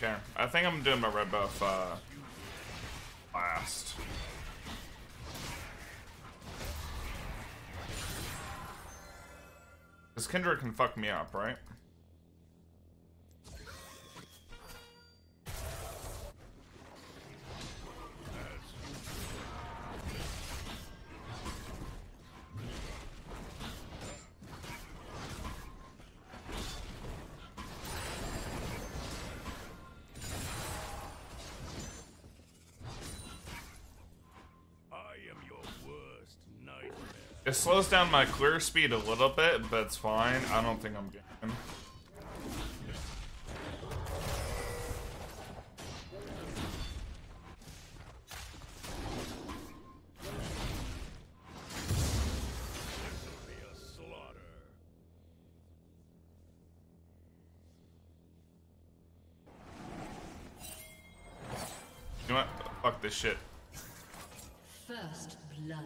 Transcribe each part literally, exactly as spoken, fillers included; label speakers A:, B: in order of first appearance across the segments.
A: Okay, I think I'm doing my red buff uh, last. This Kindred can fuck me up, right? It slows down my clear speed a little bit, but it's fine. I don't think I'm getting. You know what? Fuck this shit.
B: First blood.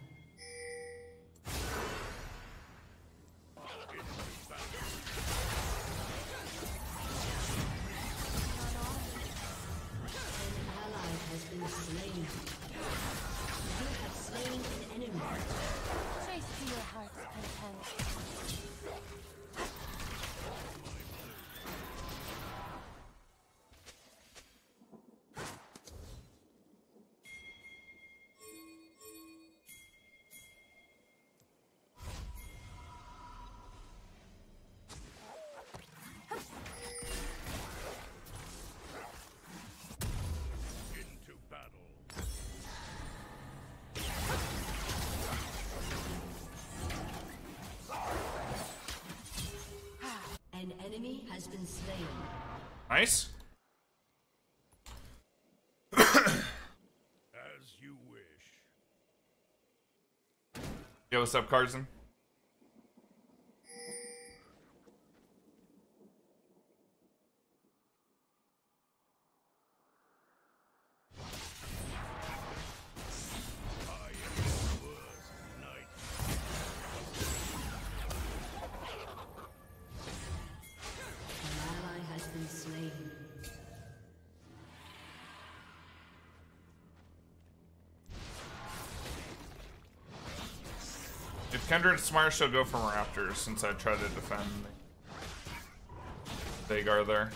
B: An enemy has been slain.
A: Nice.
C: As you wish.
A: Yo, what's up, Carson? If Kindred's smart, she'll go for Raptors since I tried to defend the Veigar there.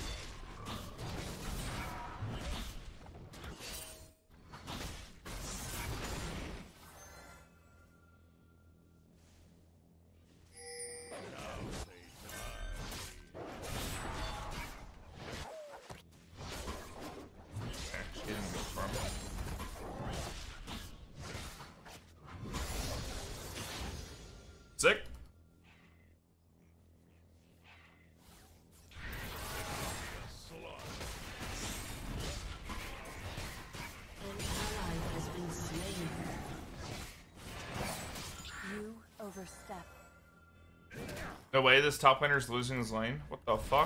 A: Sick.
B: An ally has been slain.
D: You overstep.
A: No way, this top laner's losing his lane. What the fuck?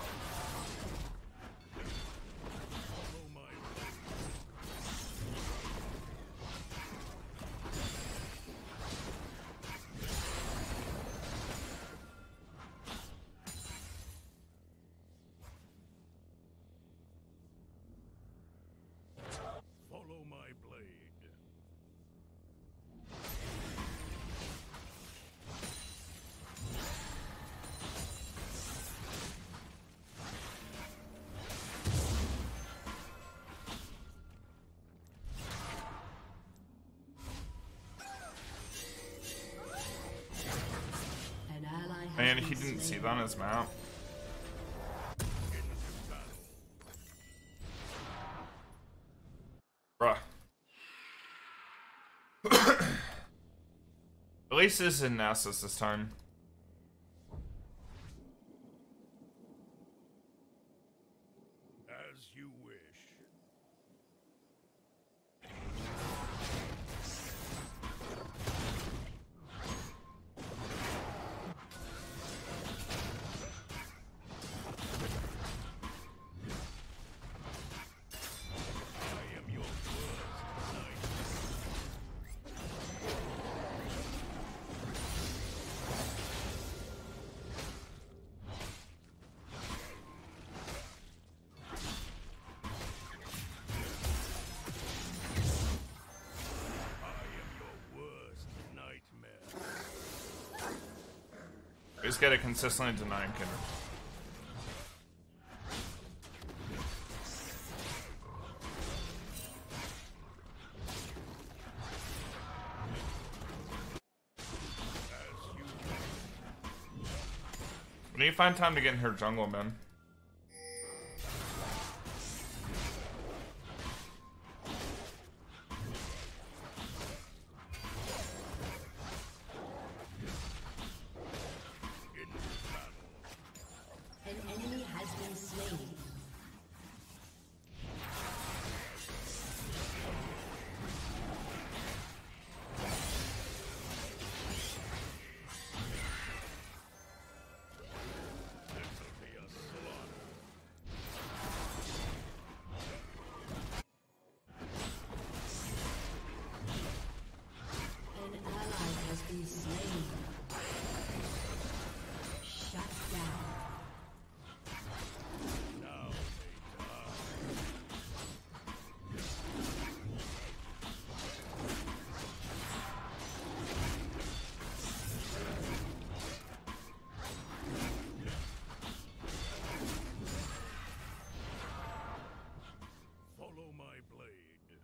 A: Man, he didn't see that on his map. Bruh. At least this is in Nasus this time.
C: As you wish.
A: just gotta consistently deny Kinder. We need to find time to get in her jungle, man.
B: An enemy has been slain. An ally has been slain. Shut down.
C: Follow my blade.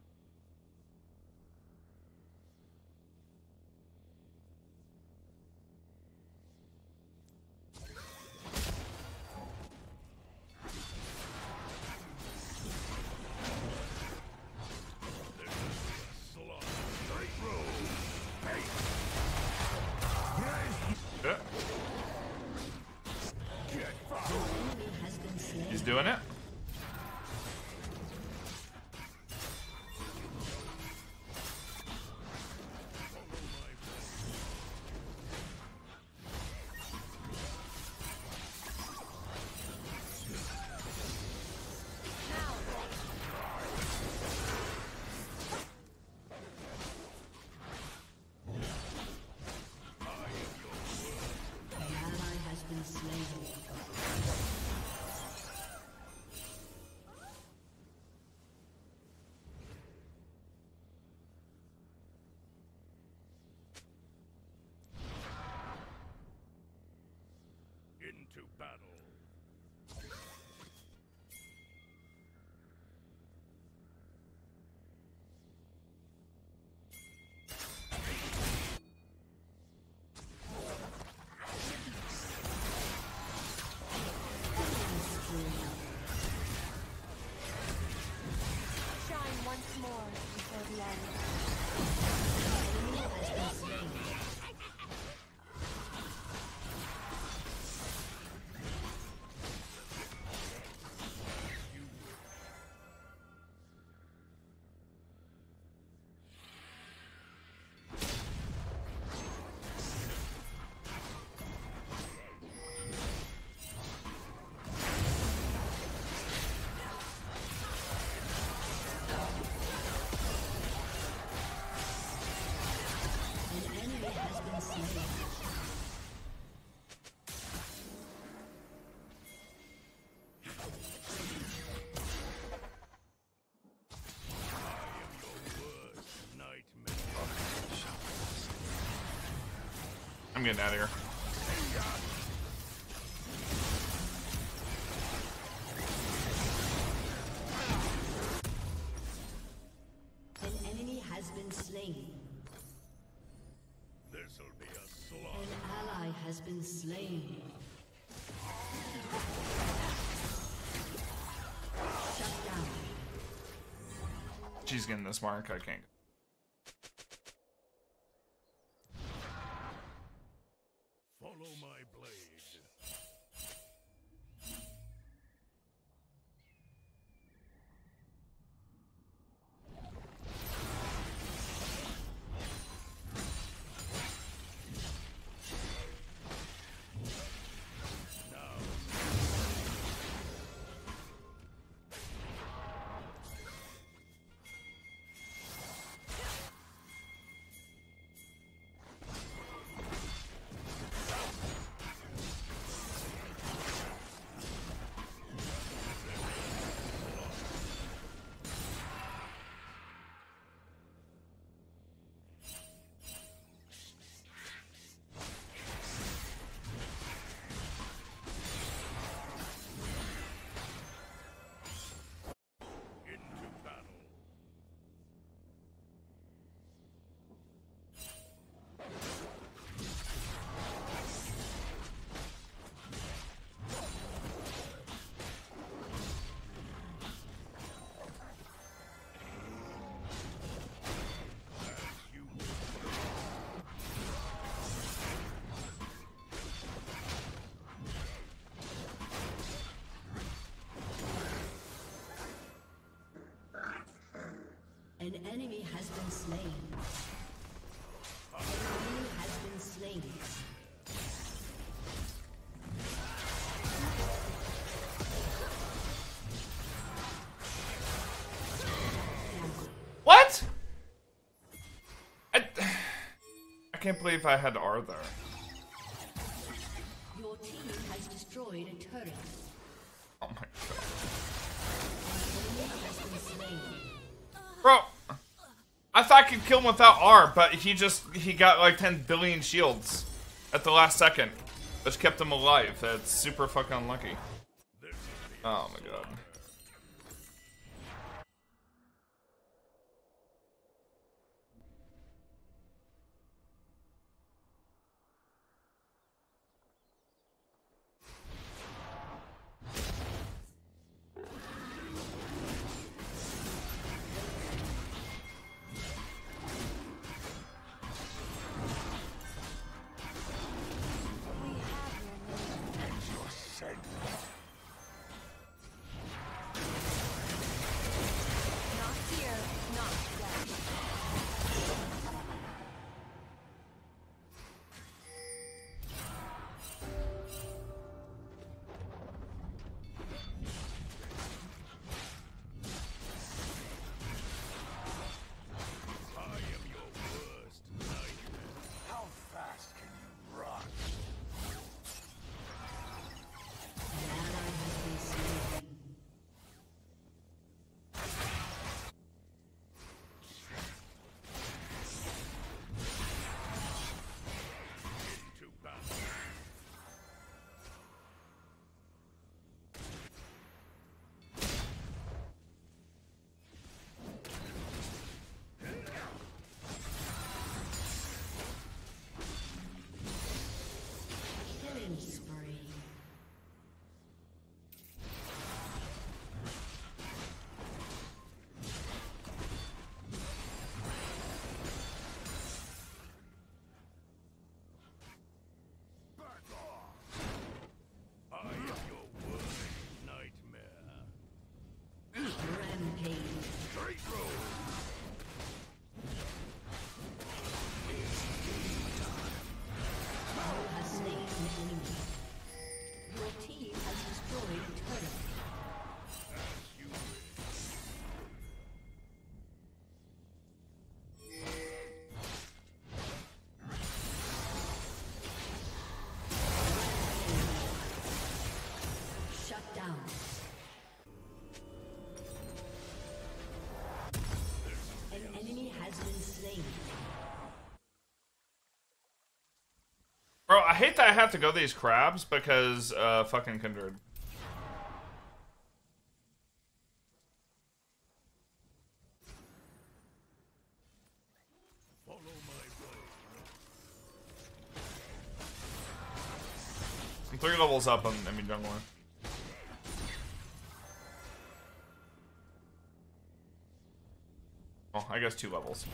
A: Yeah.
B: Enemy has been slain.
A: He's doing it.
B: An ally has been slain.
C: Into battle.
D: Shine once more before the end.
B: Enemy has been slain. An enemy has been slain.
C: Nightmare.
A: I'm getting out of here.
B: An enemy has been slain.
C: This'll be a
B: An
C: slaughter.
B: ally has been slain. Shut down.
A: She's getting this mark. I can't.
C: Follow my blade.
B: An enemy has been slain. An enemy has been slain.
A: What? I, I can't believe I had R there.
B: Your team has destroyed a turret.
A: Oh my god.
B: An enemy has been slain.
A: Bro, I thought I could kill him without R, but he just, he got like ten billion shields at the last second, which kept him alive. That's super fucking unlucky. Oh my god.
D: Not here, not there.
C: I am your worst nightmare. How fast can you run?
B: An ally has been slain.
C: Into battle.
B: Killing spree.
C: Back off. I am your worst nightmare.
B: Rampage.
C: Straight road.
B: You have slain an enemy. Your team has destroyed a turret.
C: As you wish.
B: Shut down. An enemy has been slain.
A: Bro, I hate that I have to go these crabs because, uh, fucking Kindred.
C: Follow my blade.
A: I'm three levels up on enemy jungler. Well, I guess two levels.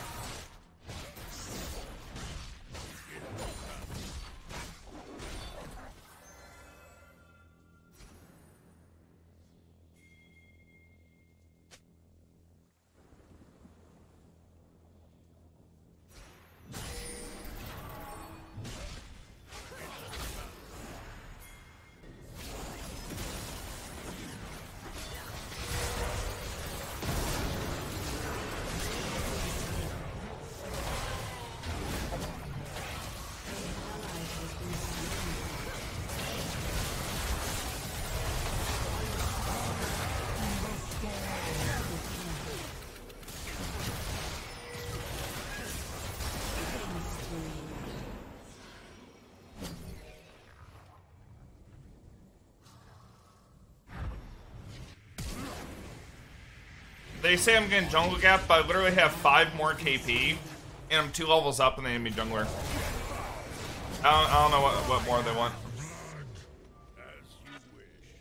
A: They say I'm getting jungle gap, but I literally have five more K P, and I'm two levels up in the enemy jungler. I don't, I don't know what, what more they want.
C: As you wish.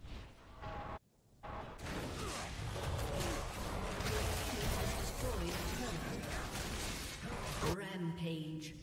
B: Destroyed a turret. Rampage.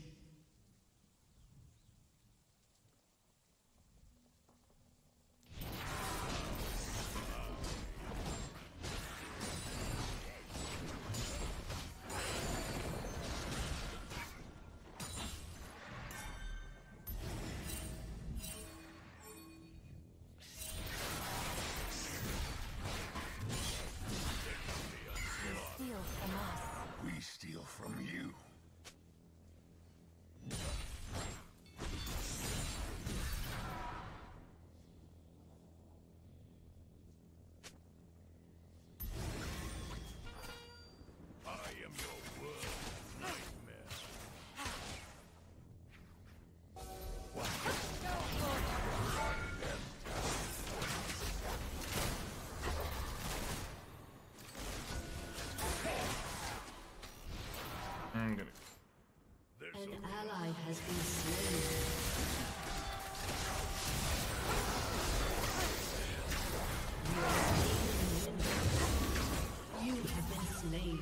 B: ally has been slain. You have been slain.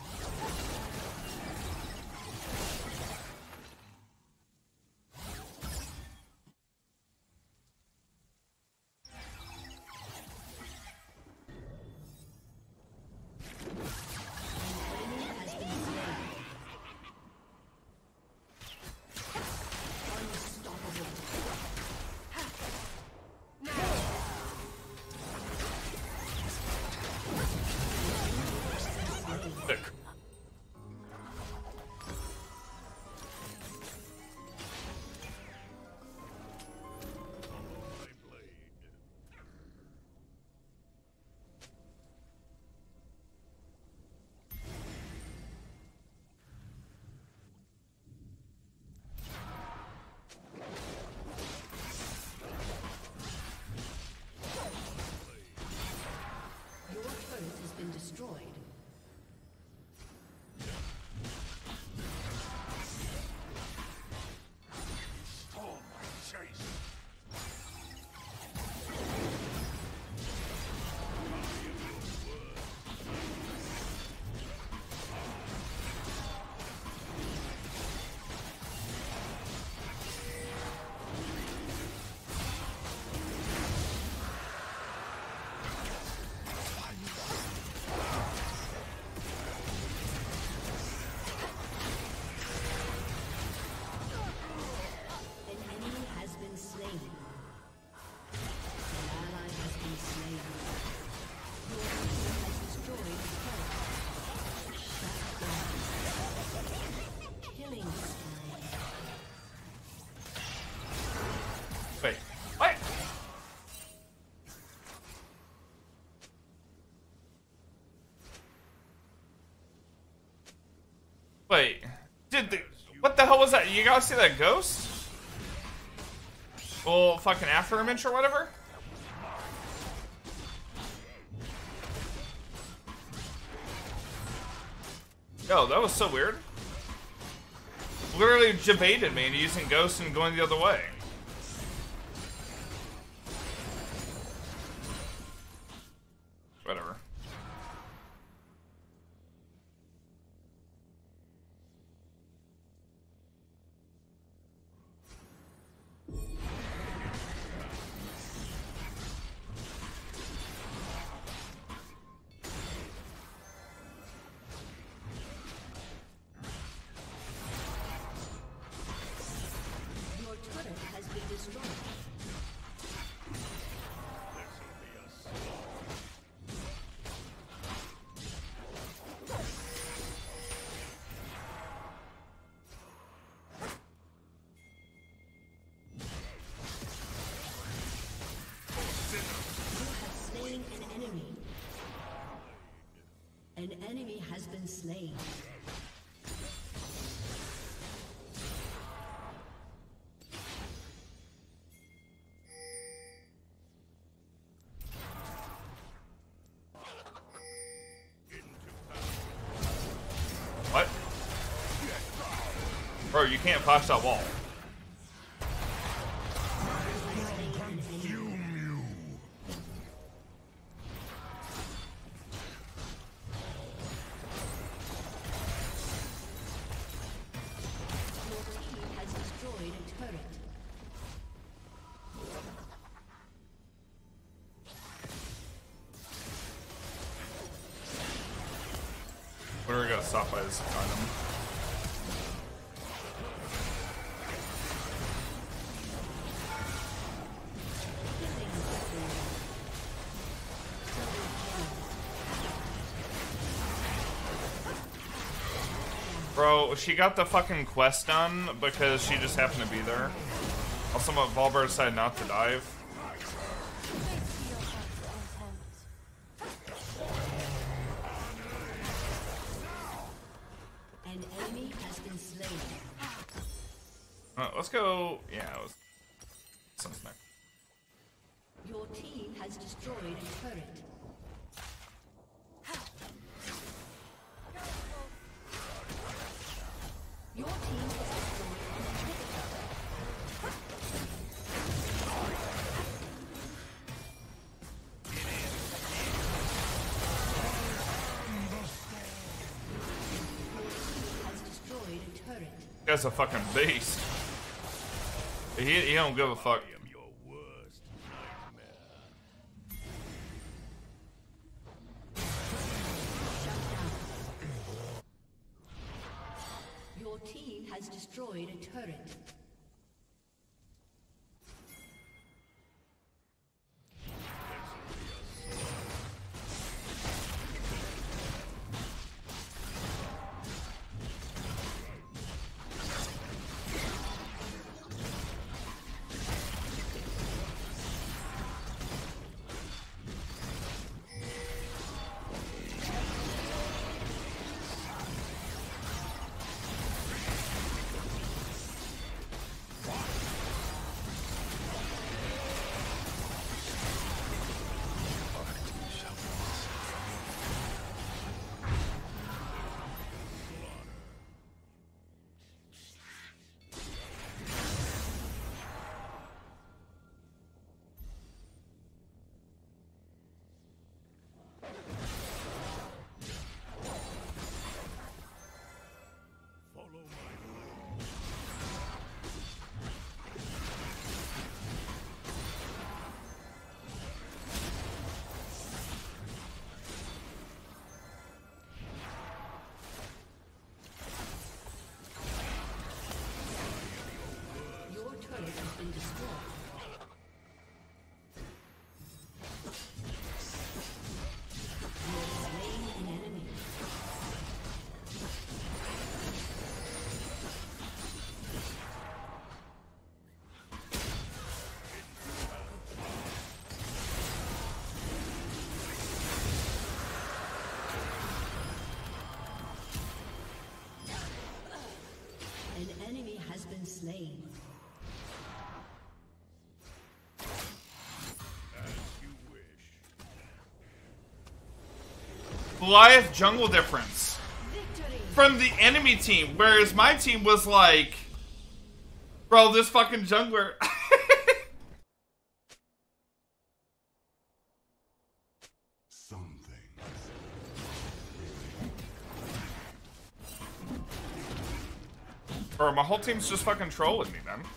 B: Destroyed.
C: Stole my chase.
A: Wait, what? Wait, did the, what the hell was that? You guys see that ghost? Well, fucking after image or whatever? Yo, that was so weird. Literally jebaited me and using ghost and going the other way. Whatever.
B: Your turret has been destroyed. An enemy has been slain.
A: What? Bro, you can't pass that wall. Where are we gonna stop by this item? Bro, she got the fucking quest done because she just happened to be there. Also, my Valbar decided not to dive.
B: An enemy has been slain.
A: Uh, let's go. Yeah, it was something.
B: Your team has destroyed a turret. Your team has destroyed
A: Guy's a fucking beast. He, he don't give a fuck.
C: I am your worst nightmare.
B: Your team has destroyed a turret. An enemy has been slain.
C: As you wish.
A: Goliath jungle difference
D: Victory.
A: from the enemy team, whereas my team was like, bro, this fucking jungler. Bro, my whole team's just fucking trolling me, man.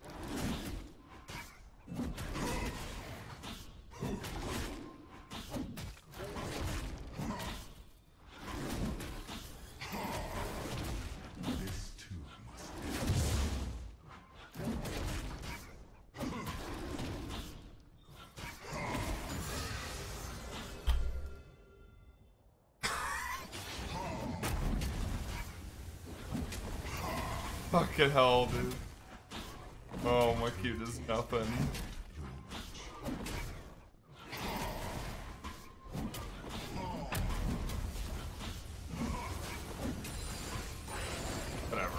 A: Fucking hell, dude. Oh, my cute is nothing. Whatever.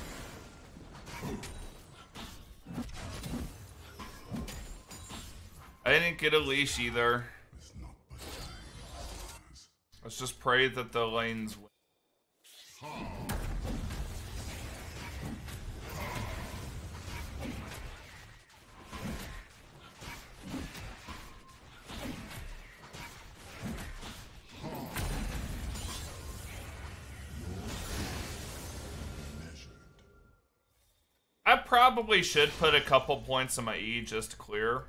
A: I didn't get a leash either. Let's just pray that the lanes win. I probably should put a couple points on my E just to clear.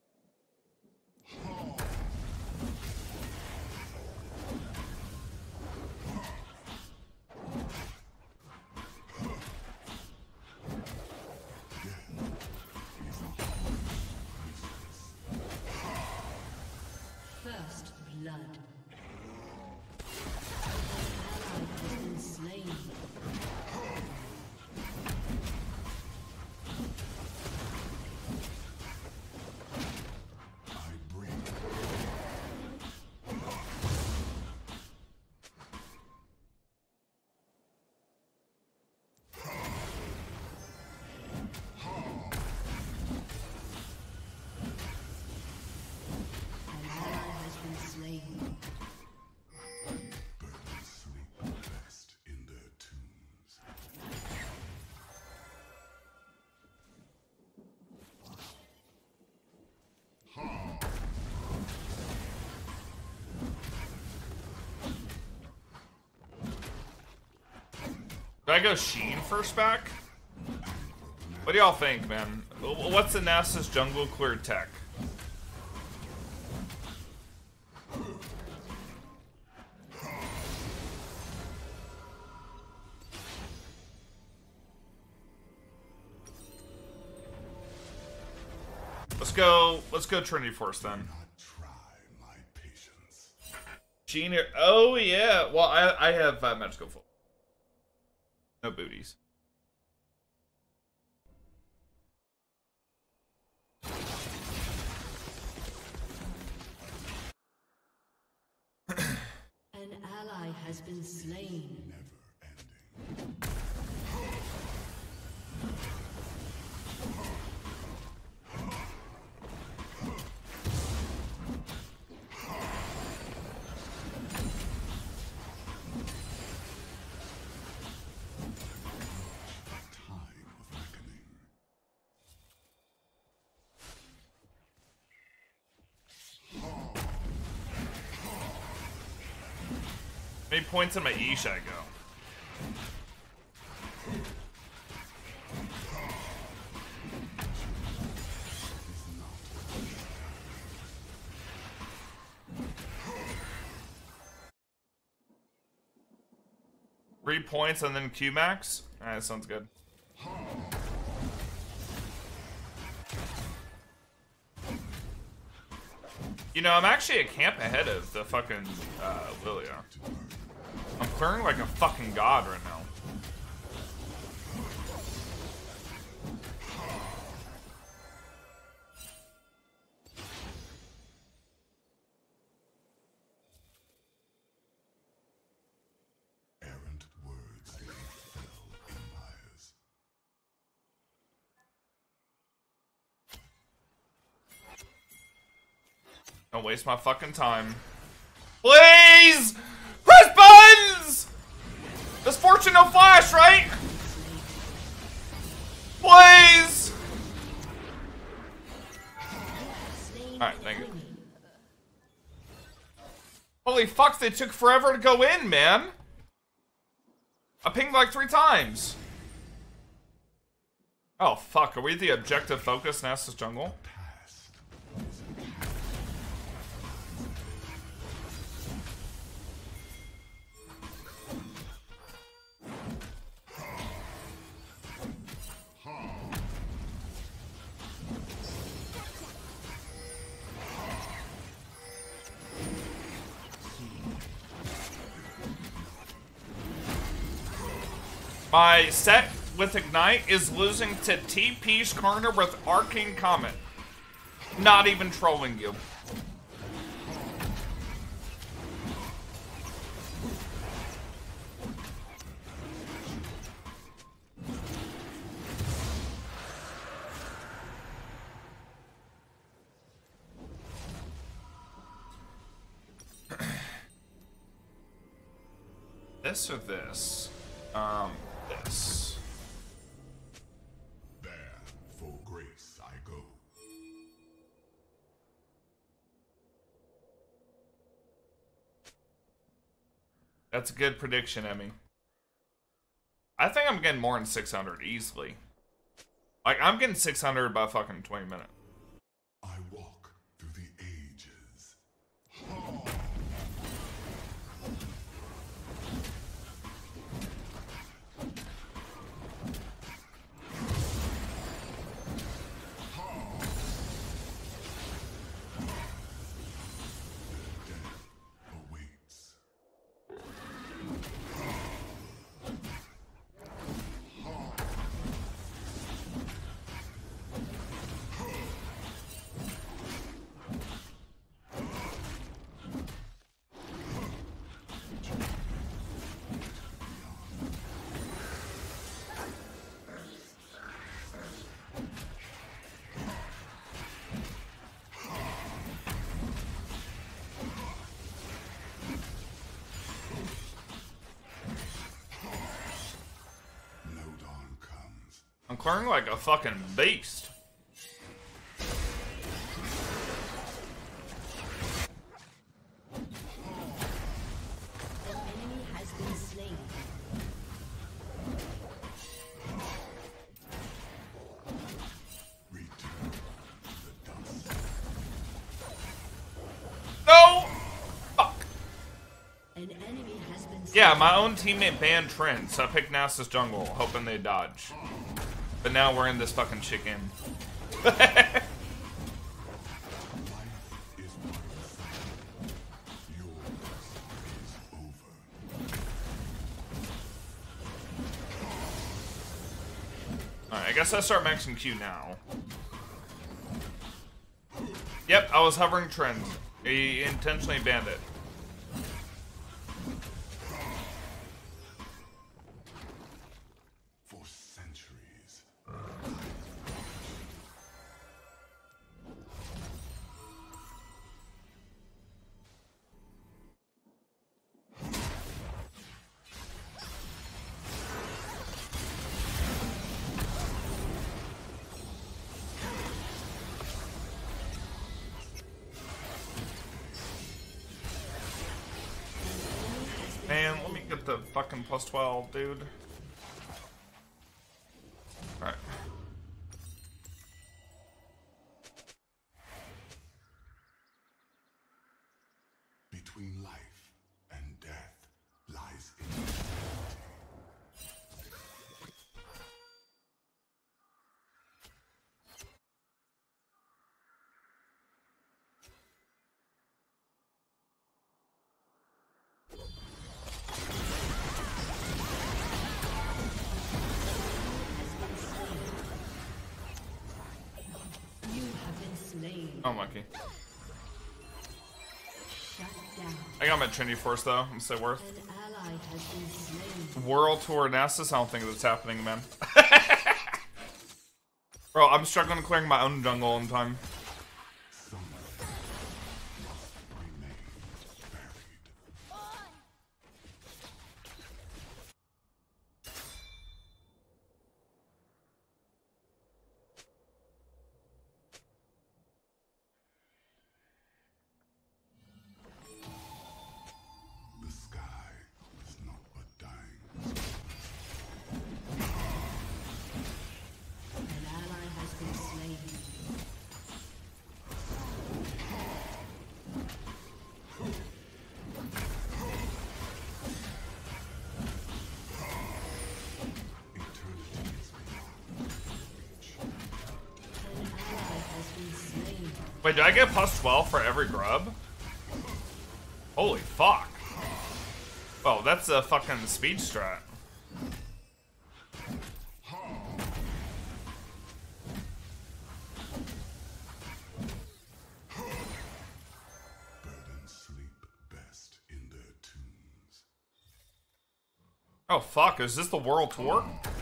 B: First blood. An ally has been slain.
A: Do I go Sheen first back? What do y'all think, man? What's the Nasus jungle clear tech? Let's go. Let's go Trinity Force then. Sheen here. Oh yeah. Well, I I have uh, magical full. No booties.
B: An ally has been slain.
A: How many points in my E should I go? Three points and then Q max? Alright, sounds good. You know, I'm actually a camp ahead of the fucking uh, Lilia. I'm clearing like a fucking god right now.
C: Errant words they fell empires.
A: Don't waste my fucking time. Please! Press buttons! Does Fortune no flash, right? Please! Alright, thank you. Holy fuck, they took forever to go in, man. I pinged like three times. Oh fuck, are we the objective focus Nasus jungle? My set with Ignite is losing to T P's corner with Arcane Comet. Not even trolling you. This or this? Um, this.
C: There, for grace I go.
A: That's a good prediction, Emmy. I think I'm getting more than six hundred easily. Like, I'm getting six hundred by fucking twenty minutes.
C: I walk through the ages. Awaits. No dawn comes.
A: I'm clearing like a fucking beast.
B: An enemy has been slain. been slain.
A: Yeah, my own teammate banned Trent, so I picked Nasus jungle, hoping they dodge. But now we're in this fucking shit game. Alright, I guess I start maxing Q now. Yep, I was hovering Trend. He intentionally banned it.
C: For centuries.
A: Man, let me get the fucking plus twelve, dude. Alright.
C: Between life and death lies eternity.
B: You have been slain.
A: Oh, lucky.
B: Shut down.
A: I got my Trinity Force though. I'm so worth.
B: An ally has been slain.
A: World Tour Nasus? I don't think that's happening, man. Bro, I'm struggling clearing my own jungle in time.
C: Some must remain buried. The sky is not but dying.
B: An ally has been slain.
C: Eternity is beyond reach.
B: An ally has been slain.
A: Wait, do I get plus twelve for every grub? Holy fuck. Oh, that's a fucking speed strat.
C: Burdens sleep best in their tombs.
A: Oh fuck, is this the World Tour?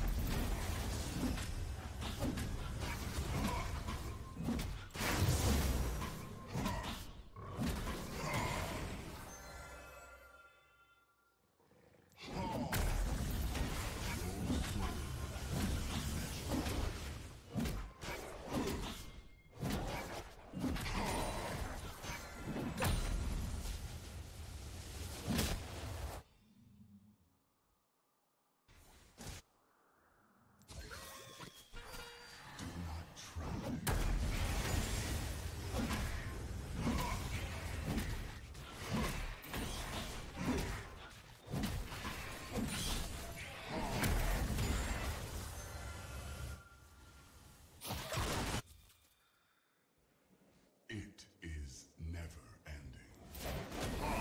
C: It is never ending.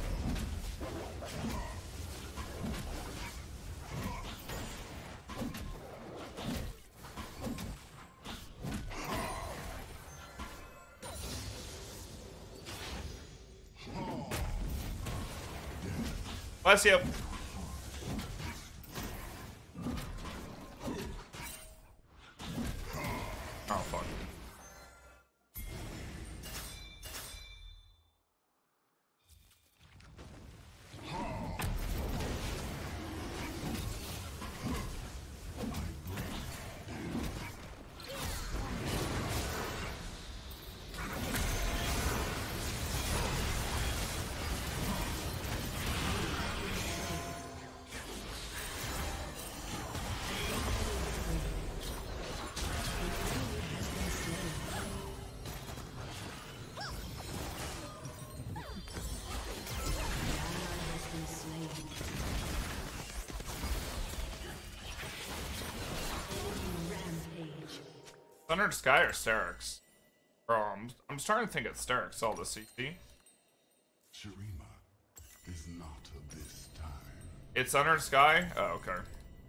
A: Bless you. Oh fuck. Thunder to Sky or Sterix? Bro, I'm, I'm starting to think it's Sterix, all the C C.
C: Shurima is not of this time.
A: It's Thunder to Sky? Oh, okay.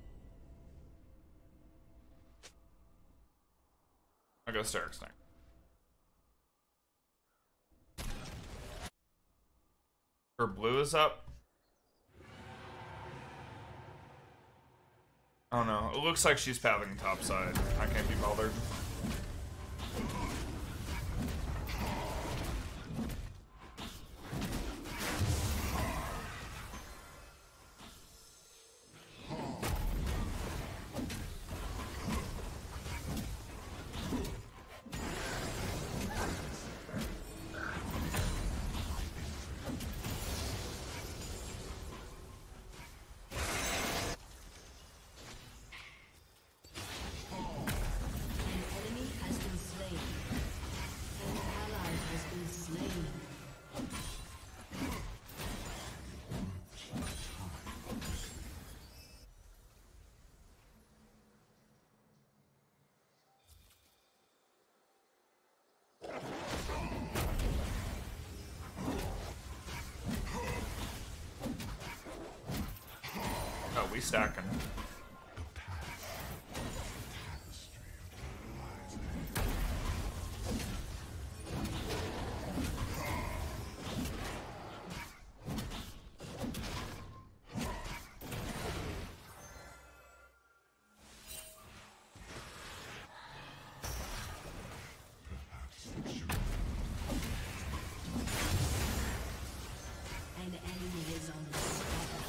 A: I'll go Sterix next. Her blue is up. Oh no, it looks like she's pathing topside. I can't be bothered. Oh, we stacking.
B: An enemy is on the spot.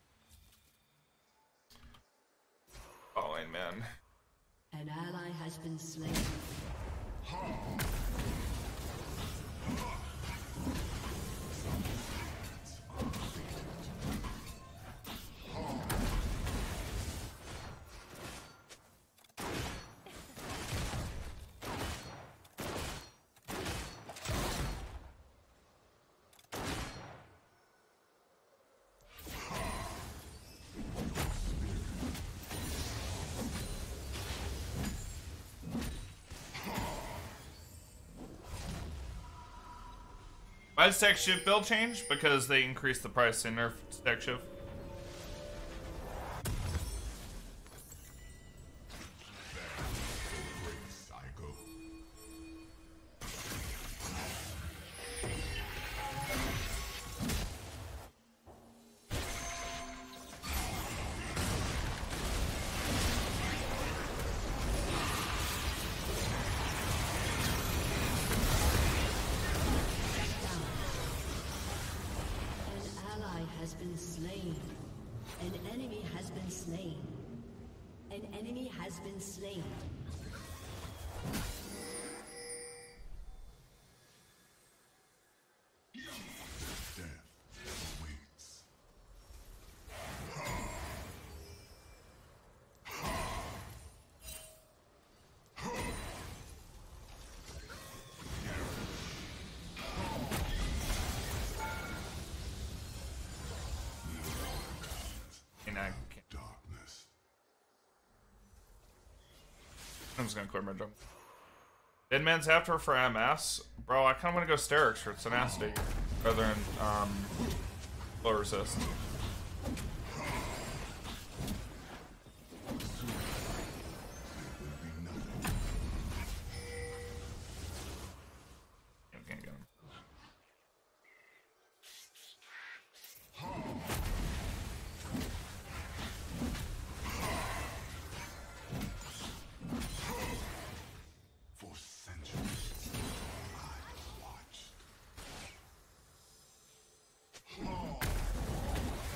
A: Falling man.
B: An ally has been slain.
A: Why does Tech Shift build change? Because they increased the price in nerf Tech Shift.
B: Has been slain. An enemy has been slain. An enemy has been slain.
C: Death awaits.
A: And I can't.
C: Darkness.
A: I'm just gonna clear my jump. Dead Man's After for M S? Bro, I kinda wanna go Sterix for Tenacity rather than um low resist. Can't get him.
C: For centuries, I watched.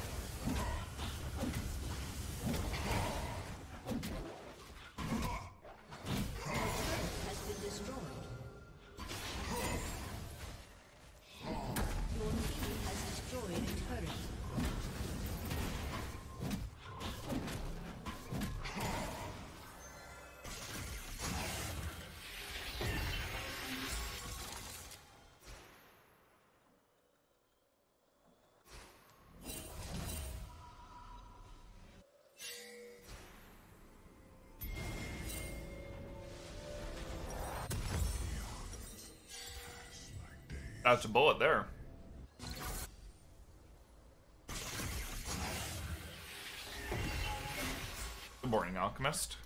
A: That's a bullet there. Good morning, Alchemist.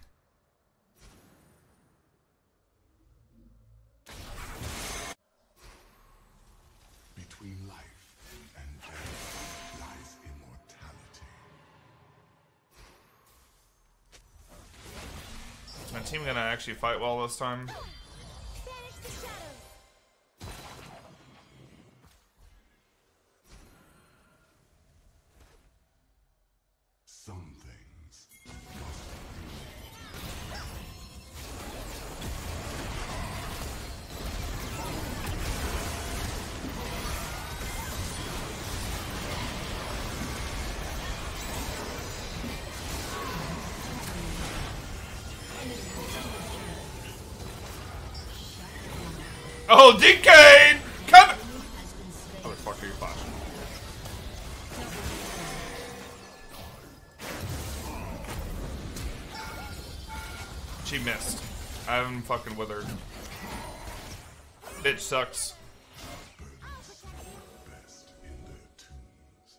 C: Between life and death lies immortality.
A: Is my team gonna actually fight well this time?
D: Banish the shadows.
C: Some things
A: Oh, Decade! Come! How the fuck are you flashing? She missed. I haven't fucking withered. Bitch sucks.
C: best in their tombs.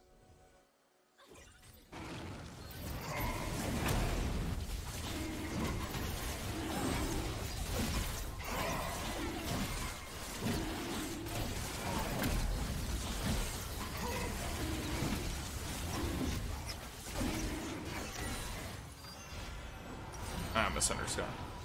A: Ah, misunderstood.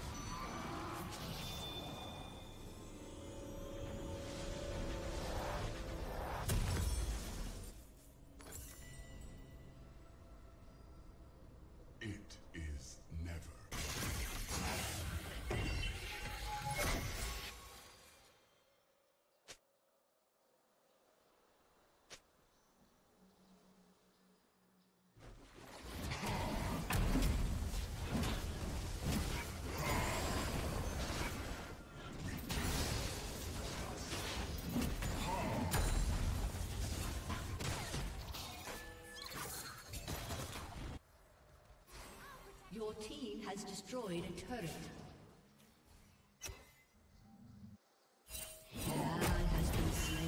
C: It is never.
B: Your team has destroyed a turret. An ally has been slain.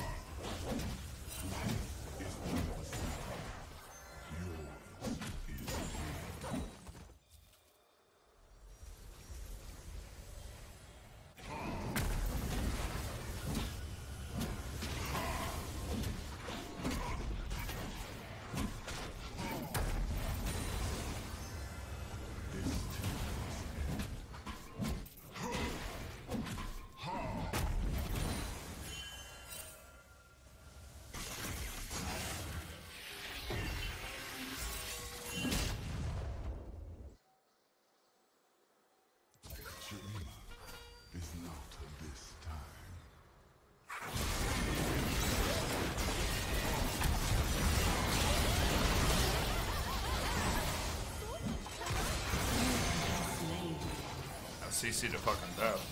C: Shurima is not of this time.
A: C C to fucking death.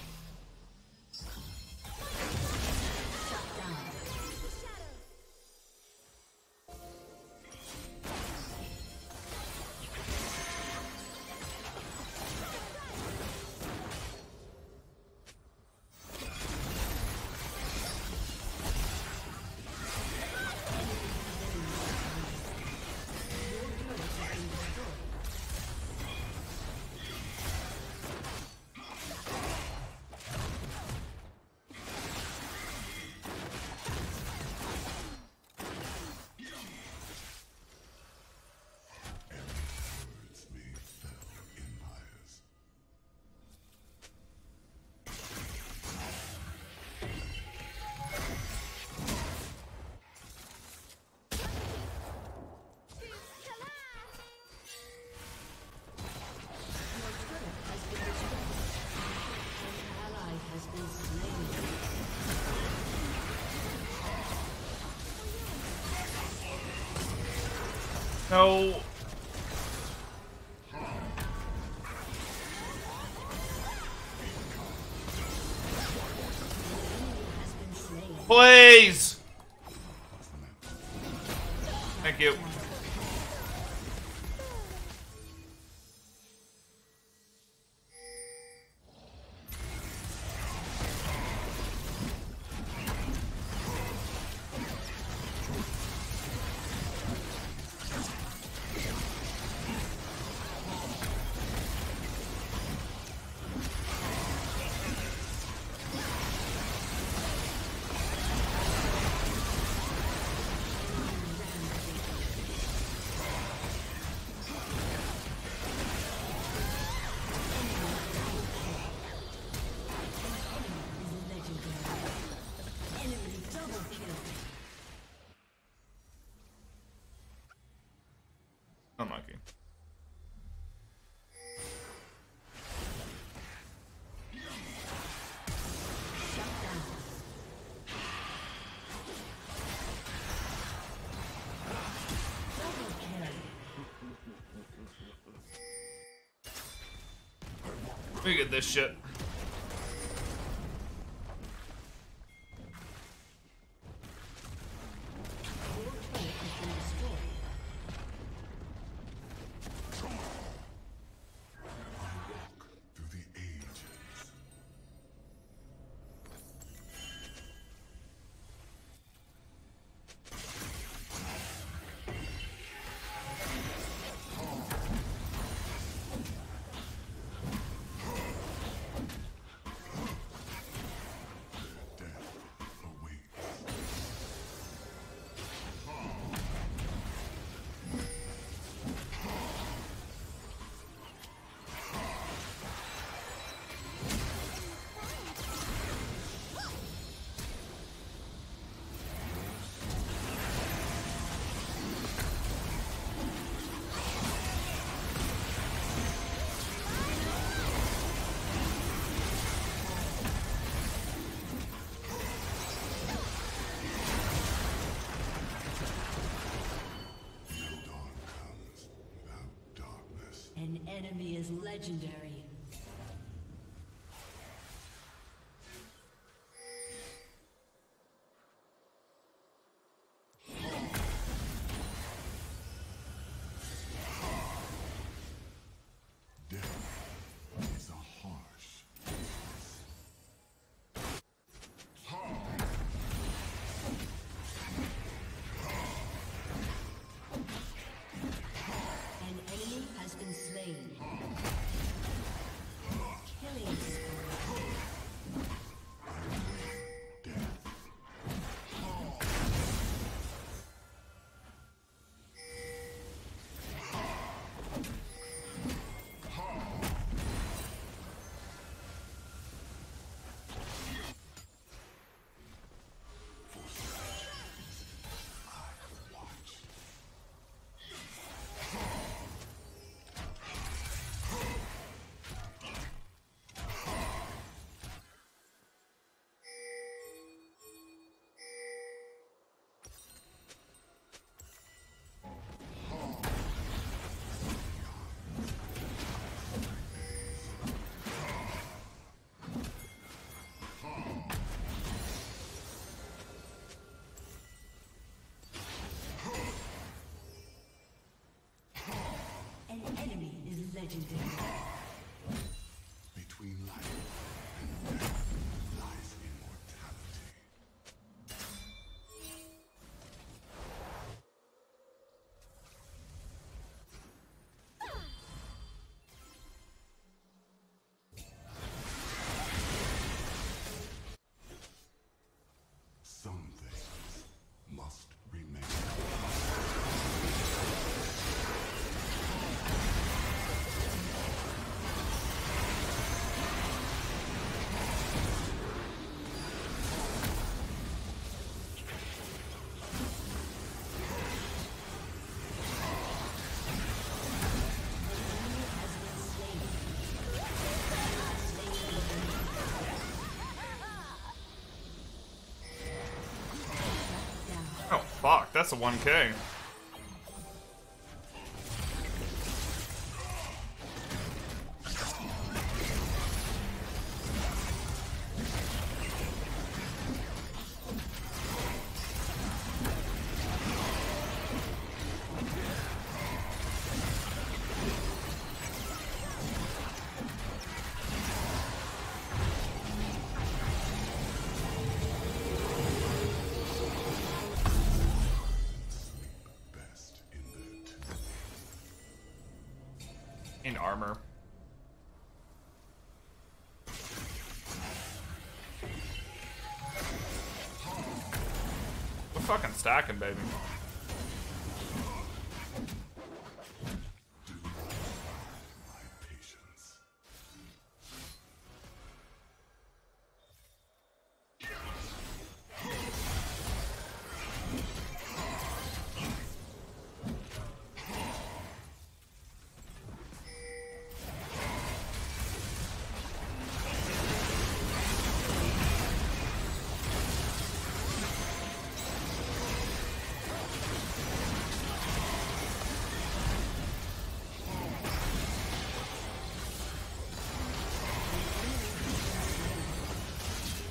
C: Words may fell empires.
B: Ally has been slain.
A: No. Please. Thank you. Unlucky. We get this shit.
B: An enemy is legendary. Legendary.
C: Between life and death lies immortality. Some things must remain.
A: Oh, fuck. That's a one K. In armor. We're fucking stacking, baby.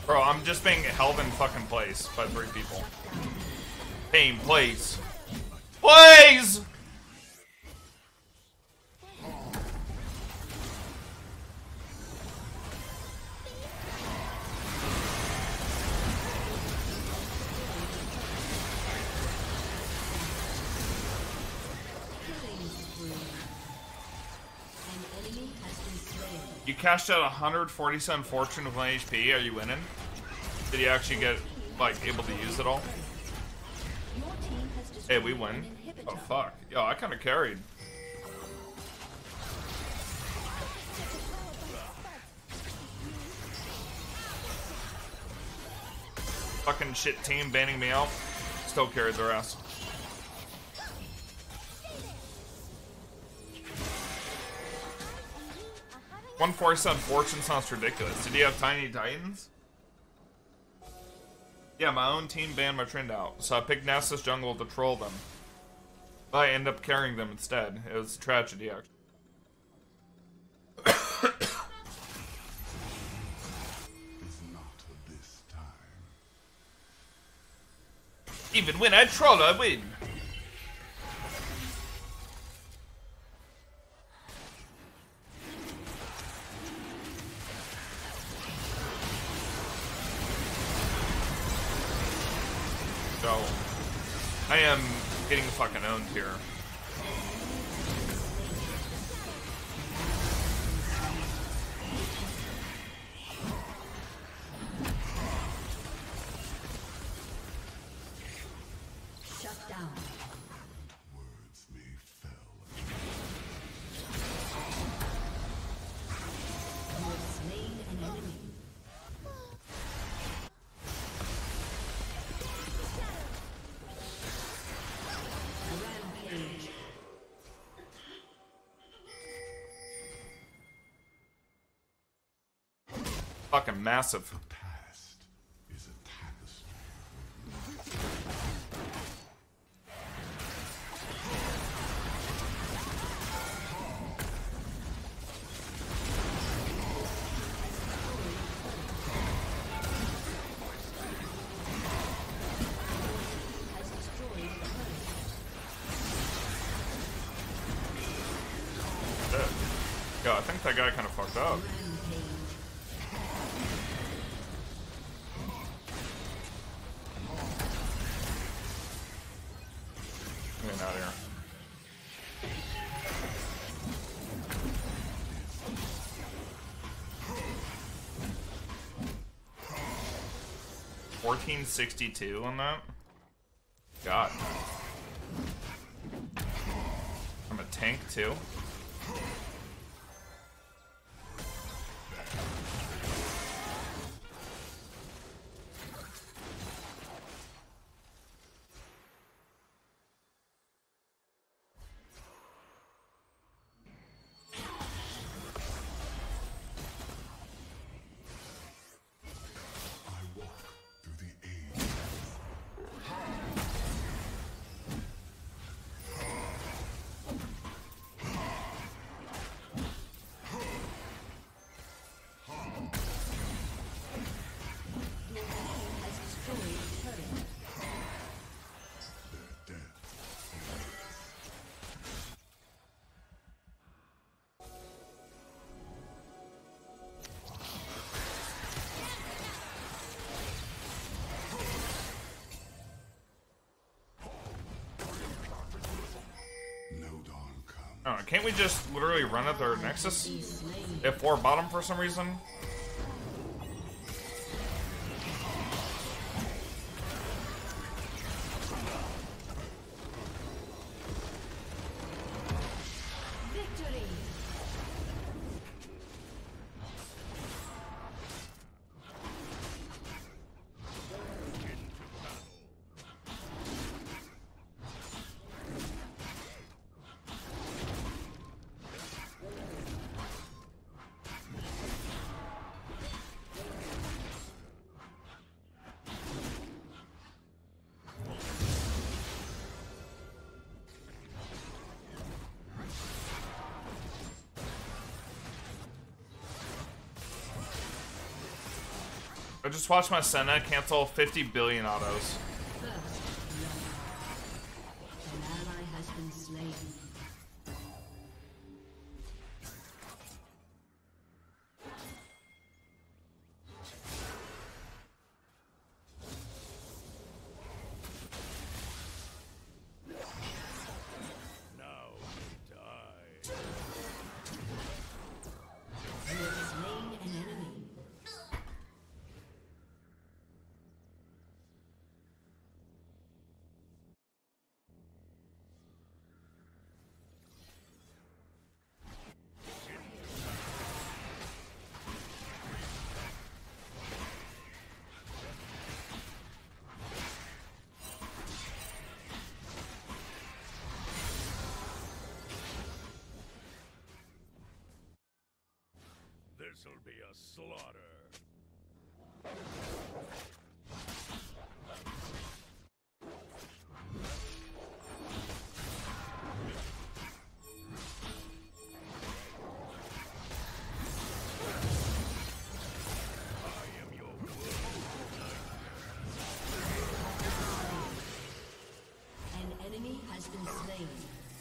A: Bro, I'm just being held in fucking place by three people. Pain, please. Please! You cashed out one hundred forty-seven fortune with one H P. Are you winning? Did you actually get, like, able to use it all? Hey, we win. Oh, fuck. Yo, I kind of carried. Fucking shit team banning me out. Still carried their ass. one forty-seven fortune sounds ridiculous. Did you have Tiny Titans? Yeah, my own team banned my trend out, so I picked Nasus jungle to troll them. But I ended up carrying them instead. It was a tragedy, actually. Even when I troll, I win. So, I am getting fucking owned here.
B: Shut down.
C: Words may fell.
B: You have slain an enemy. Rampage.
A: Fucking massive.
C: The past is a tapestry.
B: Has destroyed the turret.
A: Yo, I think that guy kind of fucked up. Getting out of here. fourteen sixty-two on that? God. I'm a tank too.
C: I walk through the ages.
B: Your team has destroyed the turret.
C: Their death. No dawn comes.
A: I don't know, can't we just literally run at their Nexus?
B: Be slain.
A: If four bottom for some reason?
B: Victory.
A: I just watched my Senna cancel fifty billion autos.
B: First blood. An ally has been slain.
C: Now they die.
B: You have slain an enemy.
C: This'll be a slaughter. I am your
B: An enemy has been slain.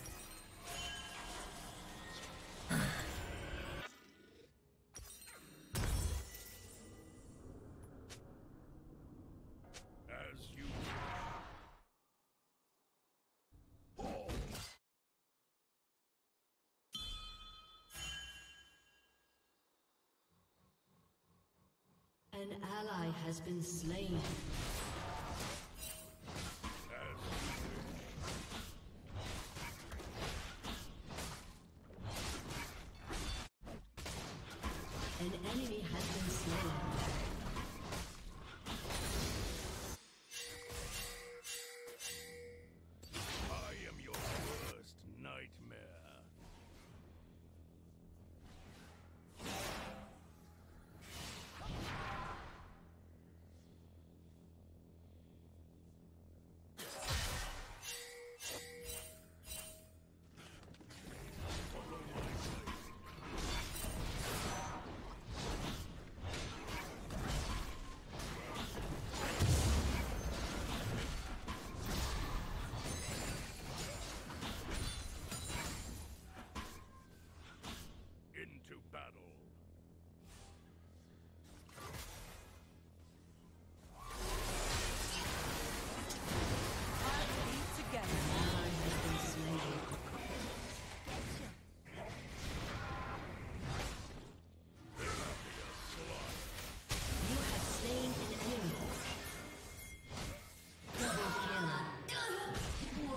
C: as you
B: An ally has been slain. An enemy has been slain.
C: I am your worst nightmare. Into battle.
B: An ally has been slain. You have slain an enemy. Double kill.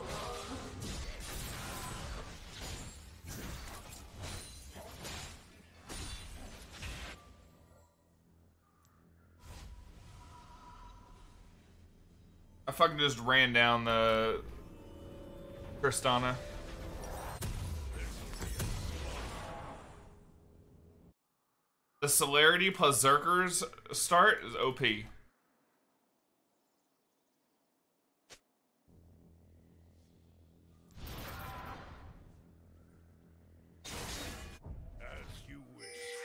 A: I fucking just ran down the Tristana. The celerity plus Zerker's start is O P.
C: As you wish.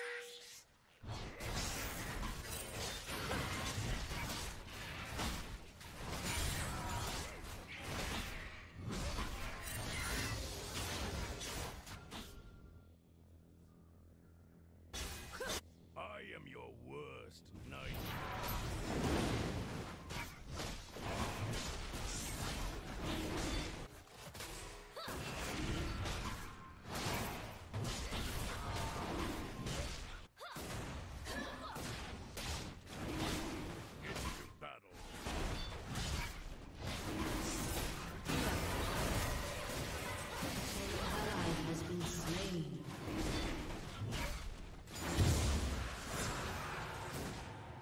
C: I am your worst nightmare. Into battle.
B: An ally has been slain.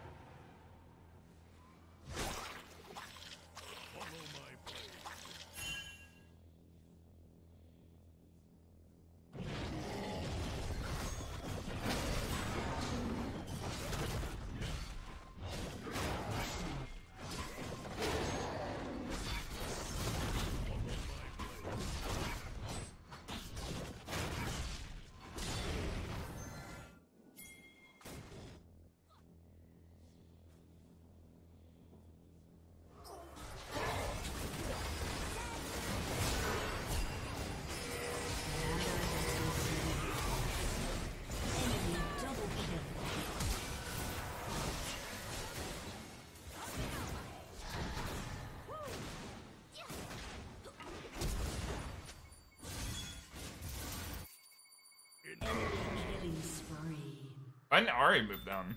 A: Why didn't Ari move down?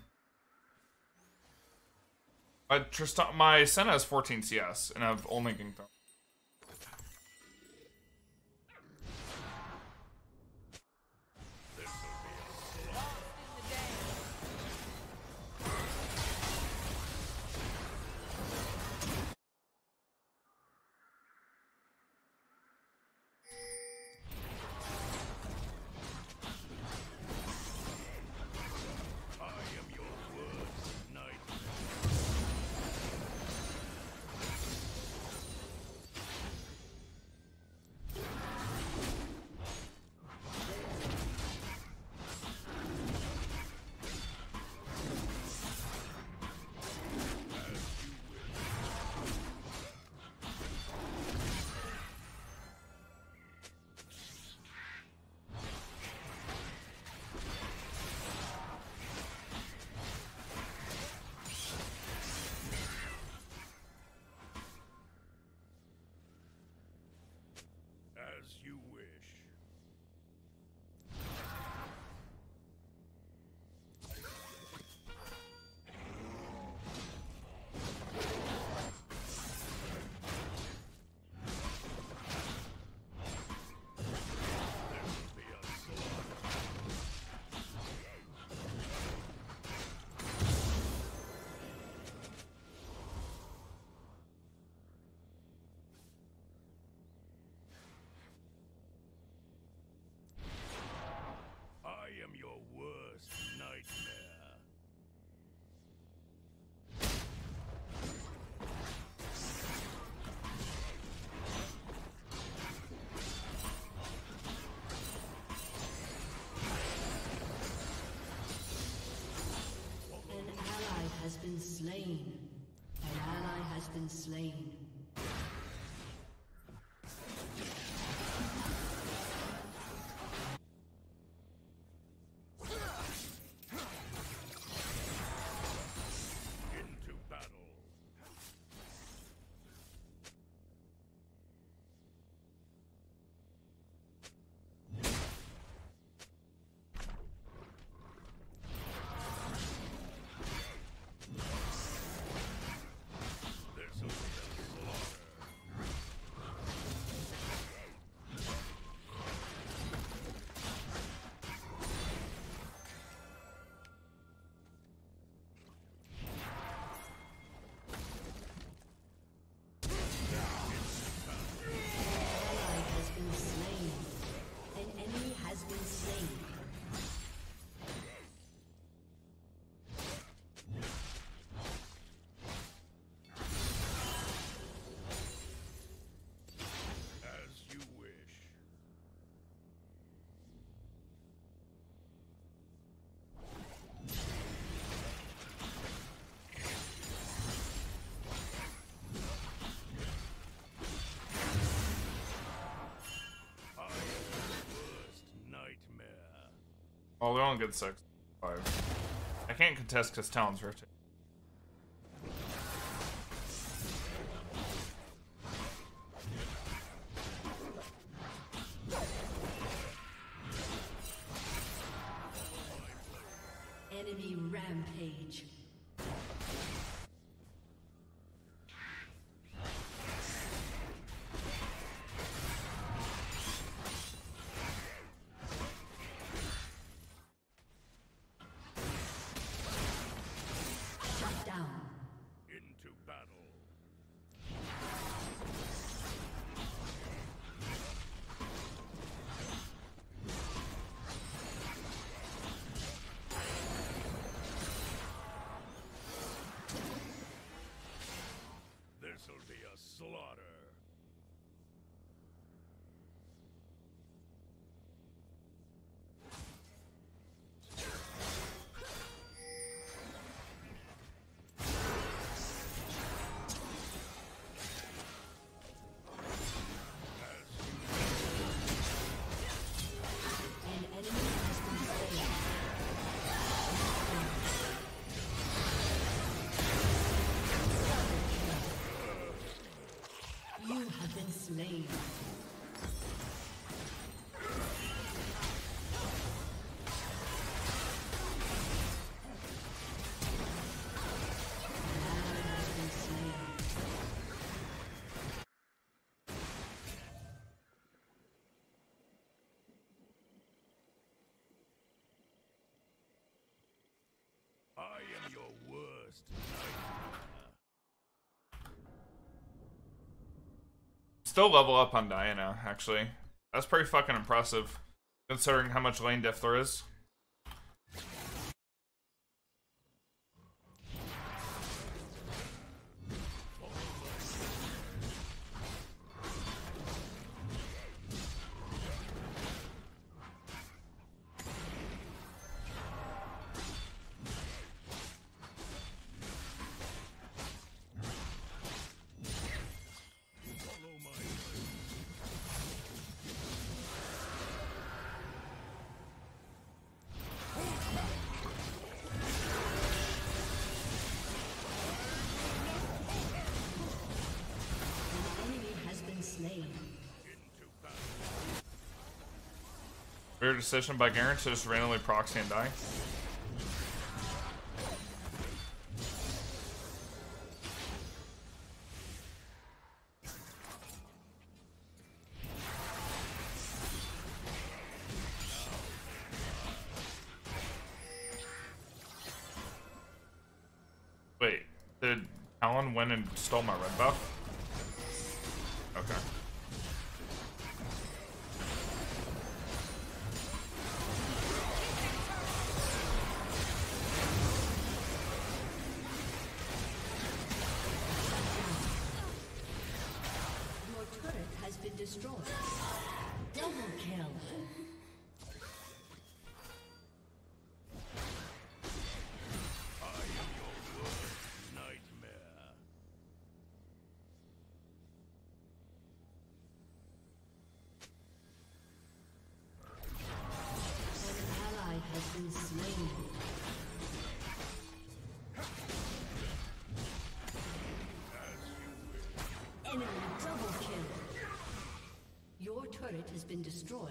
A: Uh, Tristan, my Senna has fourteen C S, and I've only ganked them.
C: As you wish. I am your worst nightmare.
B: An ally has been slain. An ally has been slain.
C: Into battle. This will be a slaughter.
B: Ally has been slain. An enemy has been slain.
C: As you wish. I am your worst nightmare.
A: Oh, they're only good six. Five. I can't contest because Talon's rotating.
B: Enemy rampage. Shut down.
C: Into battle.
A: still level up on Diana, actually. That's pretty fucking impressive, considering how much lane diff there is. Weird decision by Garen to just randomly proxy and die. Wait, did Alan win and stole my red buff? Okay.
B: Destroyed. Double kill.
C: I am your worst nightmare.
B: An ally has been slain. Enemy double kill. Your turret has been destroyed.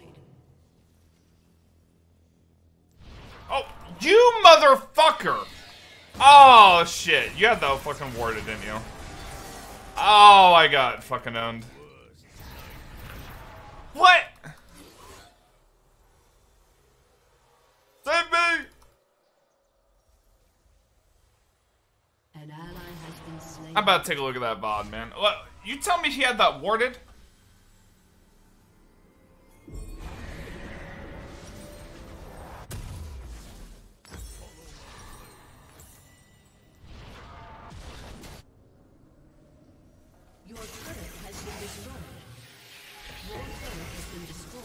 A: Oh, you motherfucker! Oh, shit. You had that fucking warded, didn't you? Oh, I got fucking owned. What? Save me!
B: An ally has been slain.
A: I'm about to take a look at that V O D, man. What? You tell me he had that warded?
B: Your turret has been destroyed. Your turret has been destroyed.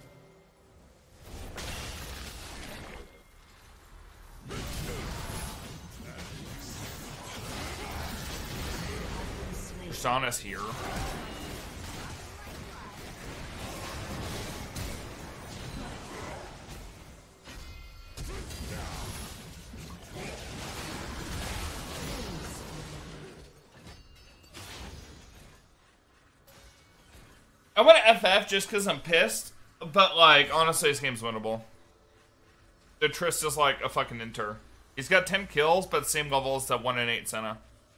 A: Shauna's here. I want to F F just because I'm pissed, but like, honestly, this game's winnable. The Triss is like a fucking inter. He's got ten kills, but same level as that one in eight Senna.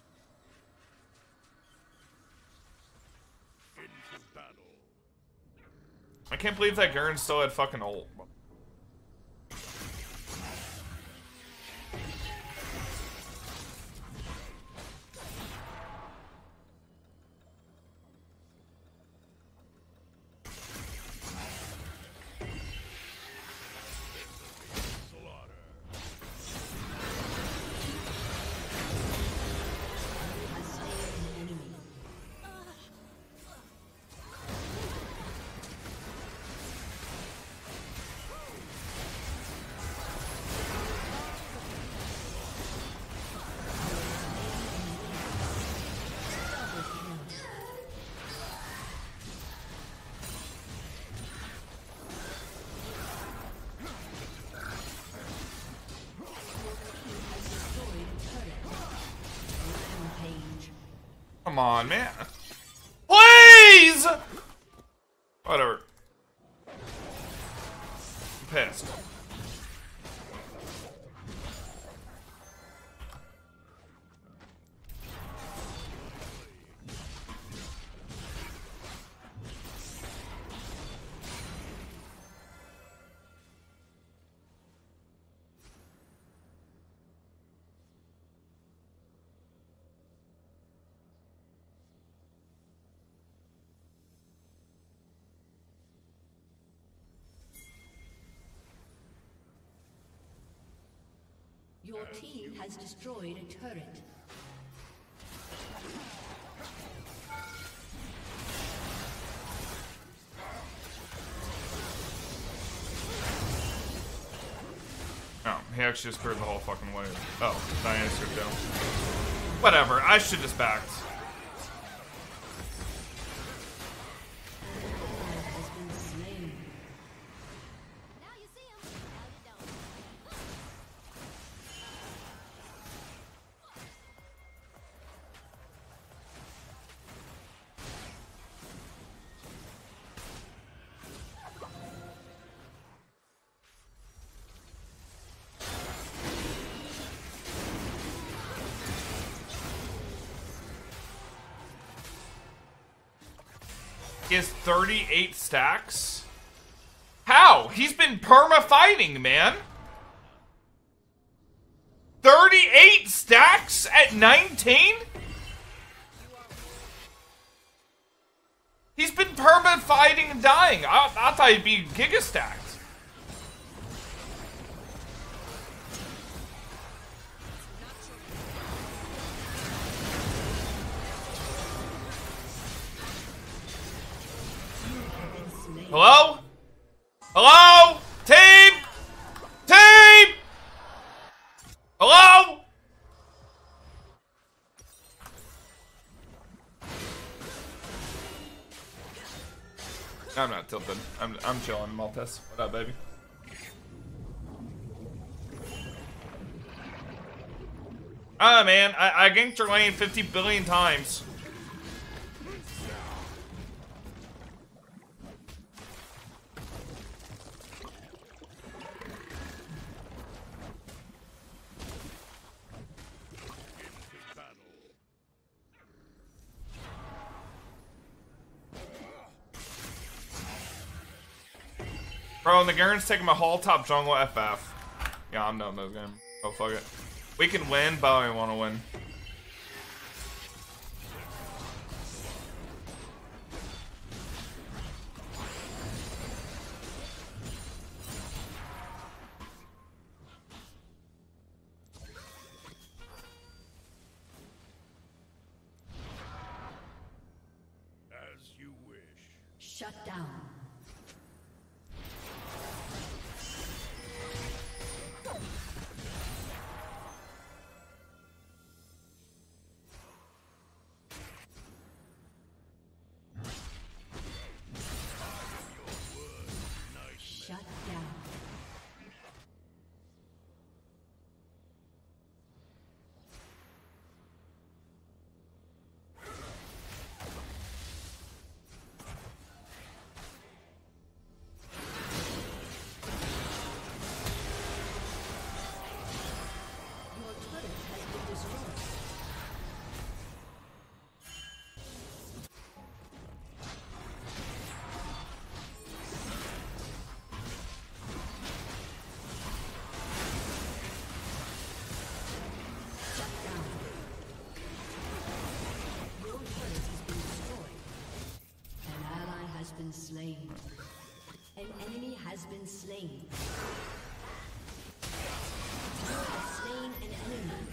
A: I can't believe that Garen still had fucking ult. Come on, man. Please! Whatever. I'm pissed.
B: Your team has destroyed a turret.
A: Oh, he actually just cleared the whole fucking wave. Oh, Diana's took down. Whatever, I should just backed.
B: Has been slain.
D: Now you see him. Now you don't.
A: He has thirty-eight stacks? How? He's been perma-fighting, man. thirty-eight stacks at nineteen? He's been perma-fighting and dying. I, I thought he'd be giga stacked. Hello? Hello? Team? Team? Hello? I'm not tilted. I'm I'm chilling, Maltese. What up, baby? Ah, man, I, I ganked your lane fifty billion times. Bro, and the Garen's taking my whole top jungle F F. Yeah, I'm done with this game. Oh, fuck it. We can win, but I don't want to win.
C: As you wish.
B: Shut down. Shut down. Your turret has been destroyed. Your turret has been destroyed. An ally has been slain. An enemy has been slain. You have slain an enemy.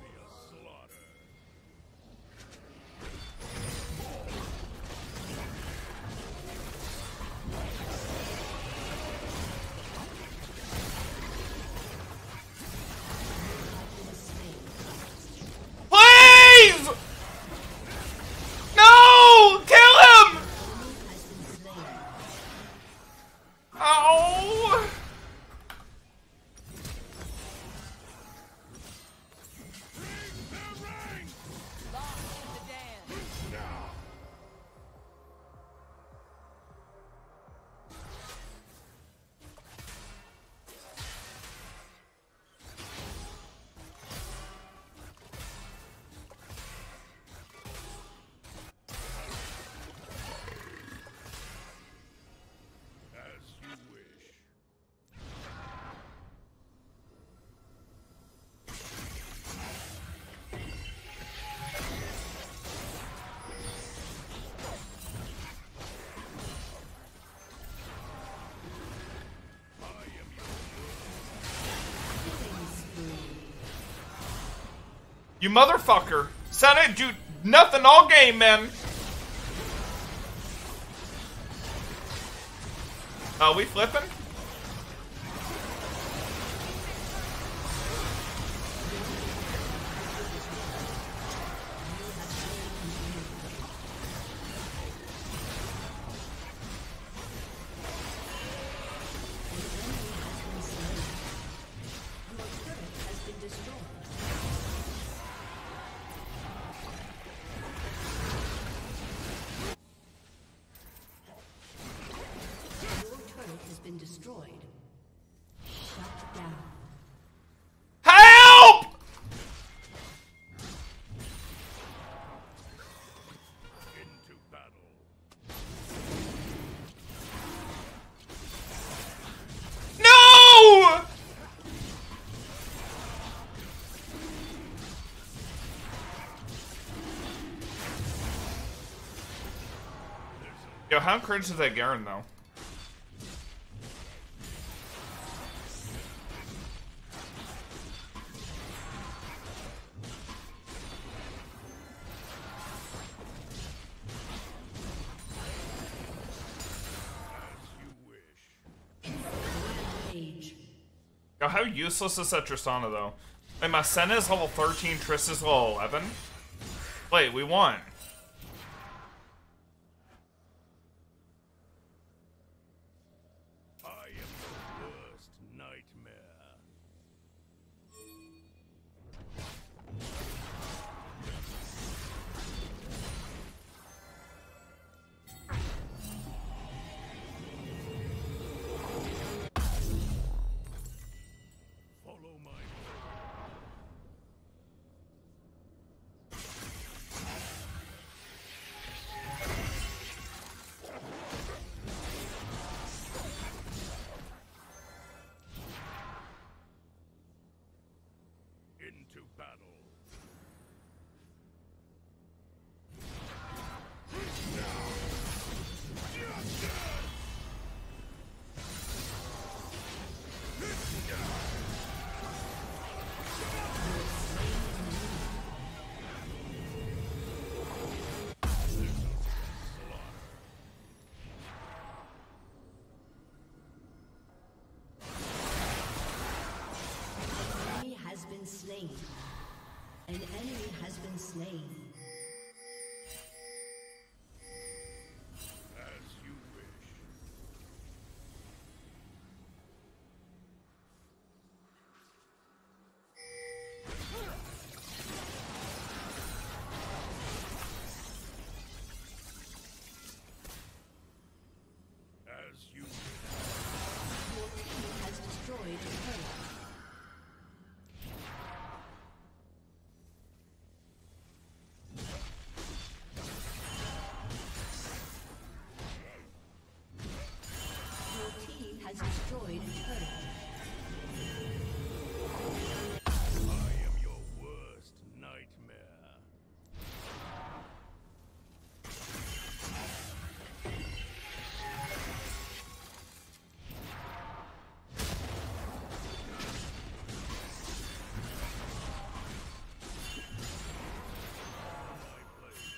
A: Please! No! Kill him!
B: Has been slain.
A: Ow! You motherfucker. Son ain't do nothing all game, man. Oh, we flipping?
B: Destroyed. Shut down.
A: Help!
C: Into battle.
A: No! Yo, how cringe is that Garen though? Yo, how useless is that Tristana, though? Wait, my Senna is level thirteen, Triss is level eleven? Wait, we won.
C: I am the worst nightmare. Follow my into battle.
B: Enemy has been slain. An enemy has been slain.
C: As you wish. As you wish.
B: Your team has destroyed a turret. Your team has destroyed a turret.
C: I am your worst nightmare. My blade.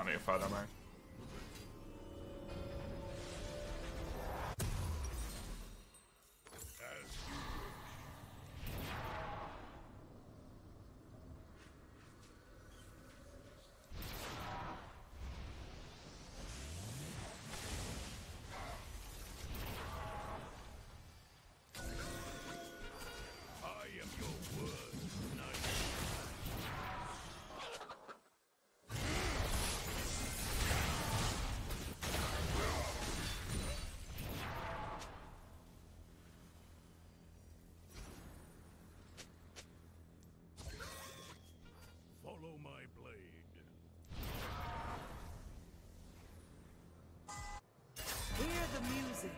A: funny if I don't mind.
C: Follow my blade.
E: Hear the music.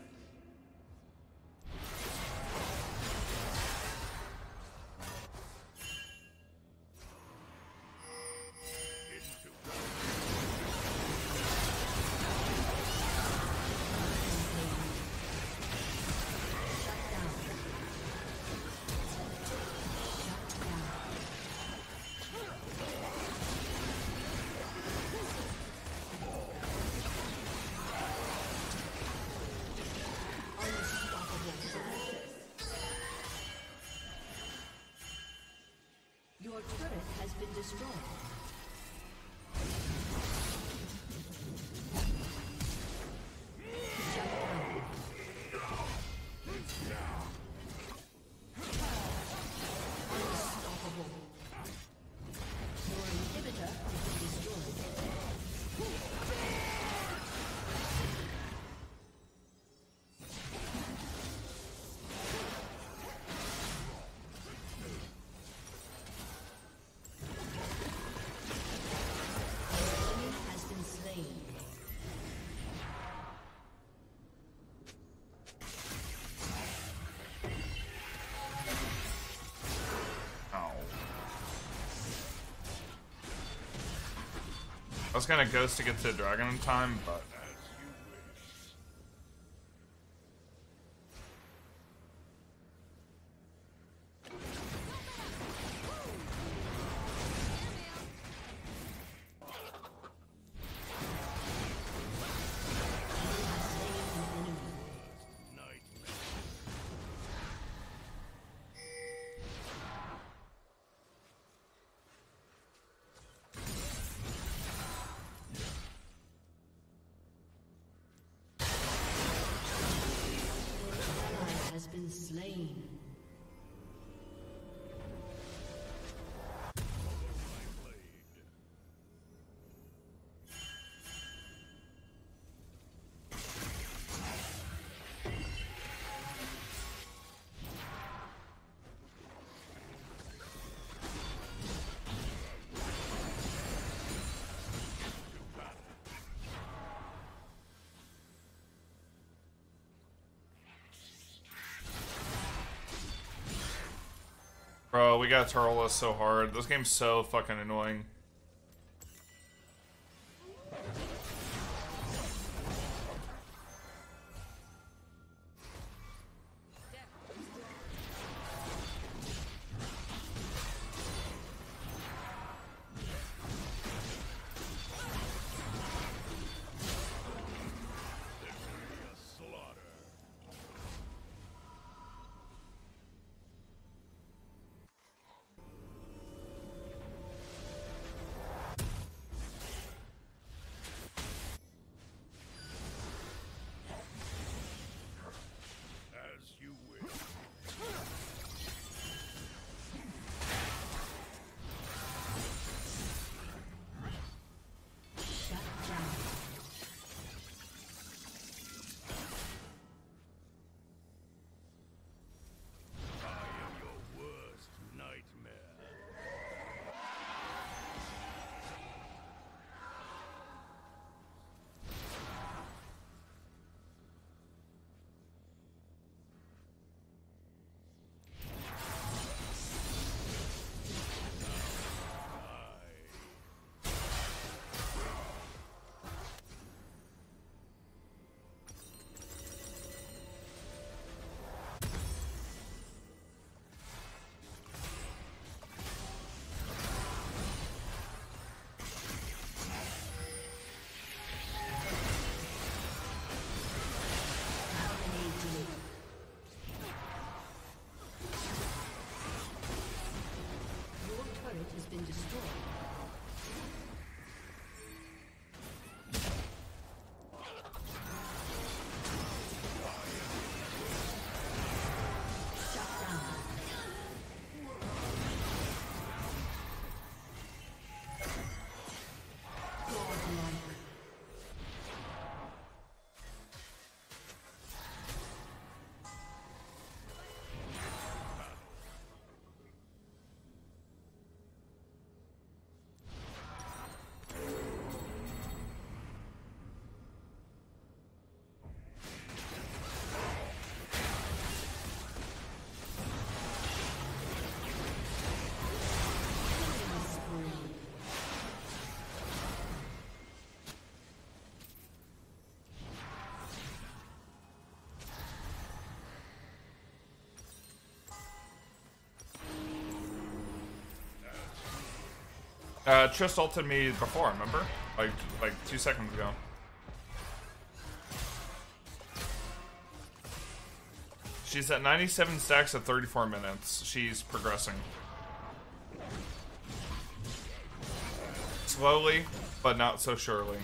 B: Your turret has been destroyed.
A: I was gonna ghost to get to the dragon in time, but
B: Has been slain.
A: bro, we got Turles so hard. This game's so fucking annoying. Uh, Trist ulted me before, remember? Like, like two seconds ago. She's at ninety-seven stacks at thirty-four minutes. She's progressing. Slowly, but not so surely.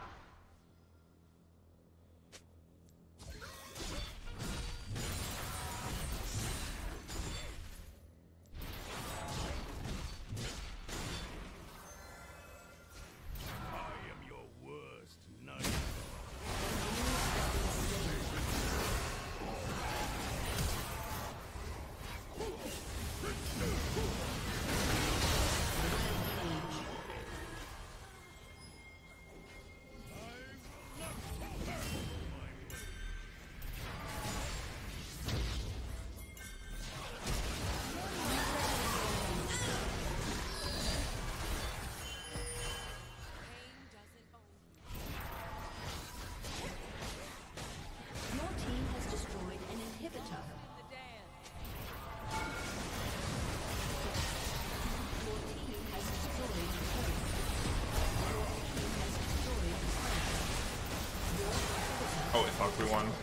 A: Holy fuck, we won.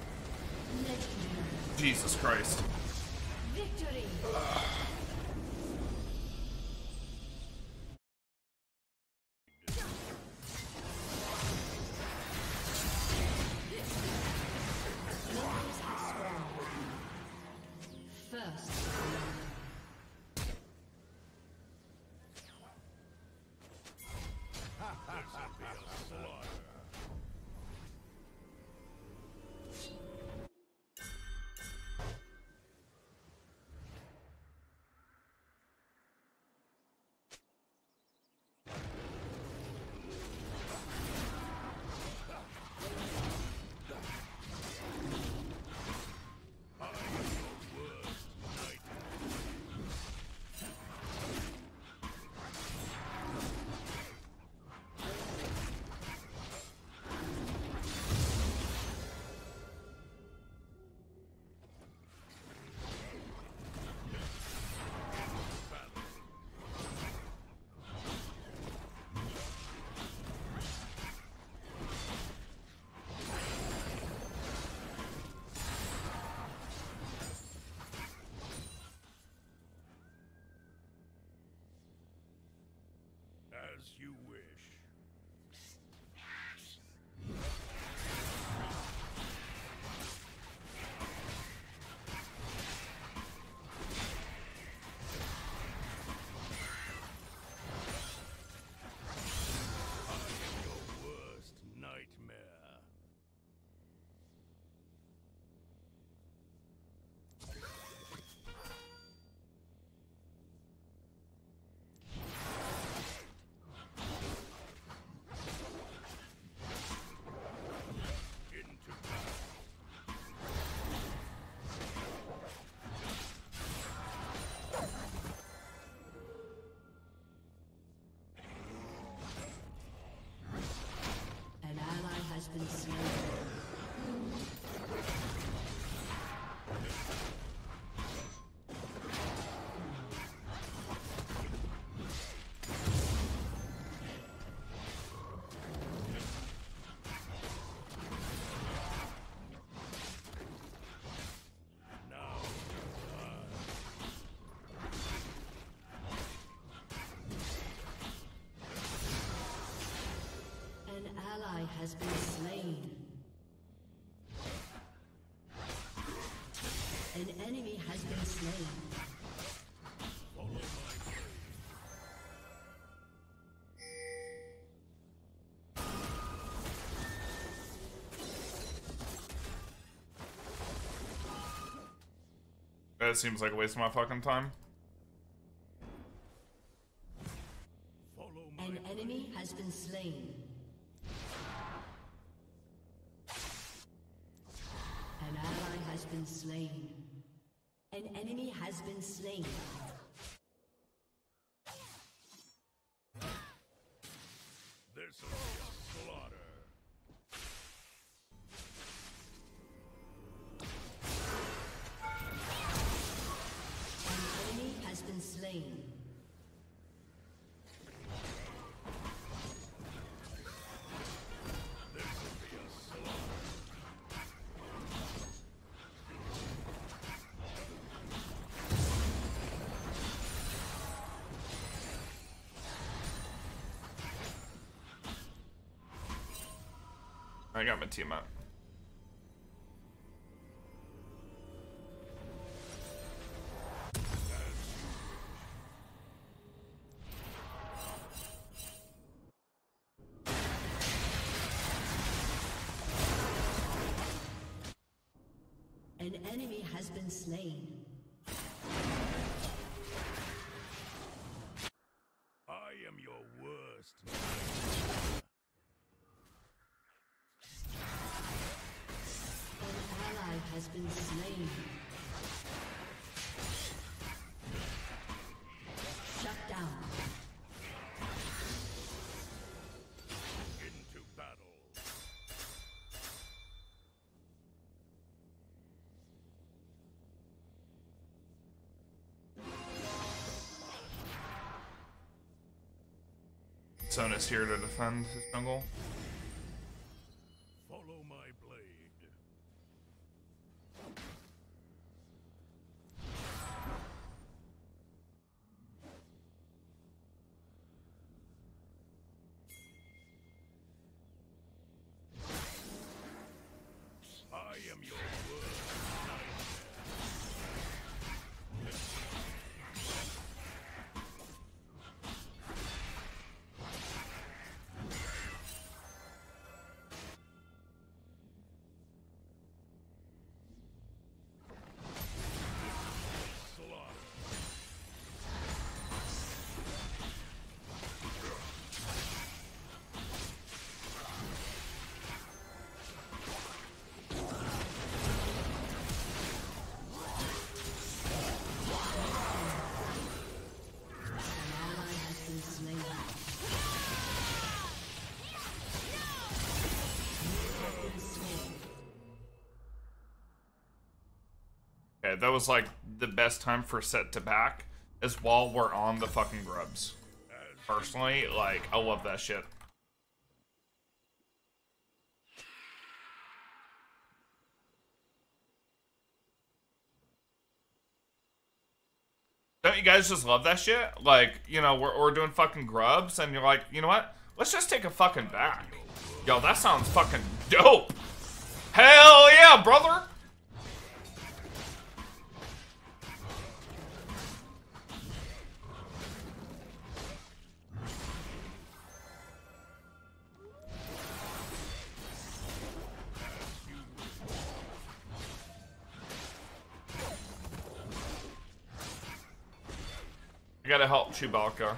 A: Jesus Christ.
B: Victory. First.
C: As you wish. Your worst nightmare.
B: An ally has been slain. An ally has been slain. An enemy has been slain.
A: That seems like a waste of my fucking time.
C: Follow my
B: An enemy has been slain. An ally has been slain. An enemy has been slain.
C: This will be a slaughter.
B: An enemy has been slain.
A: I got my team up.
B: An enemy has been slain.
C: I am your worst nightmare.
B: An ally has been slain. Shut down.
C: Into battle.
A: Sonus here to defend his jungle.
C: Follow my blade. I am your worst
A: Okay, that was like the best time for set to back is while we're on the fucking grubs. Personally, like, I love that shit. Don't you guys just love that shit? Like, you know, we're, we're doing fucking grubs, and you're like, you know what? Let's just take a fucking back. Yo, that sounds fucking dope. Hell yeah, brother! I gotta help Chewbacca.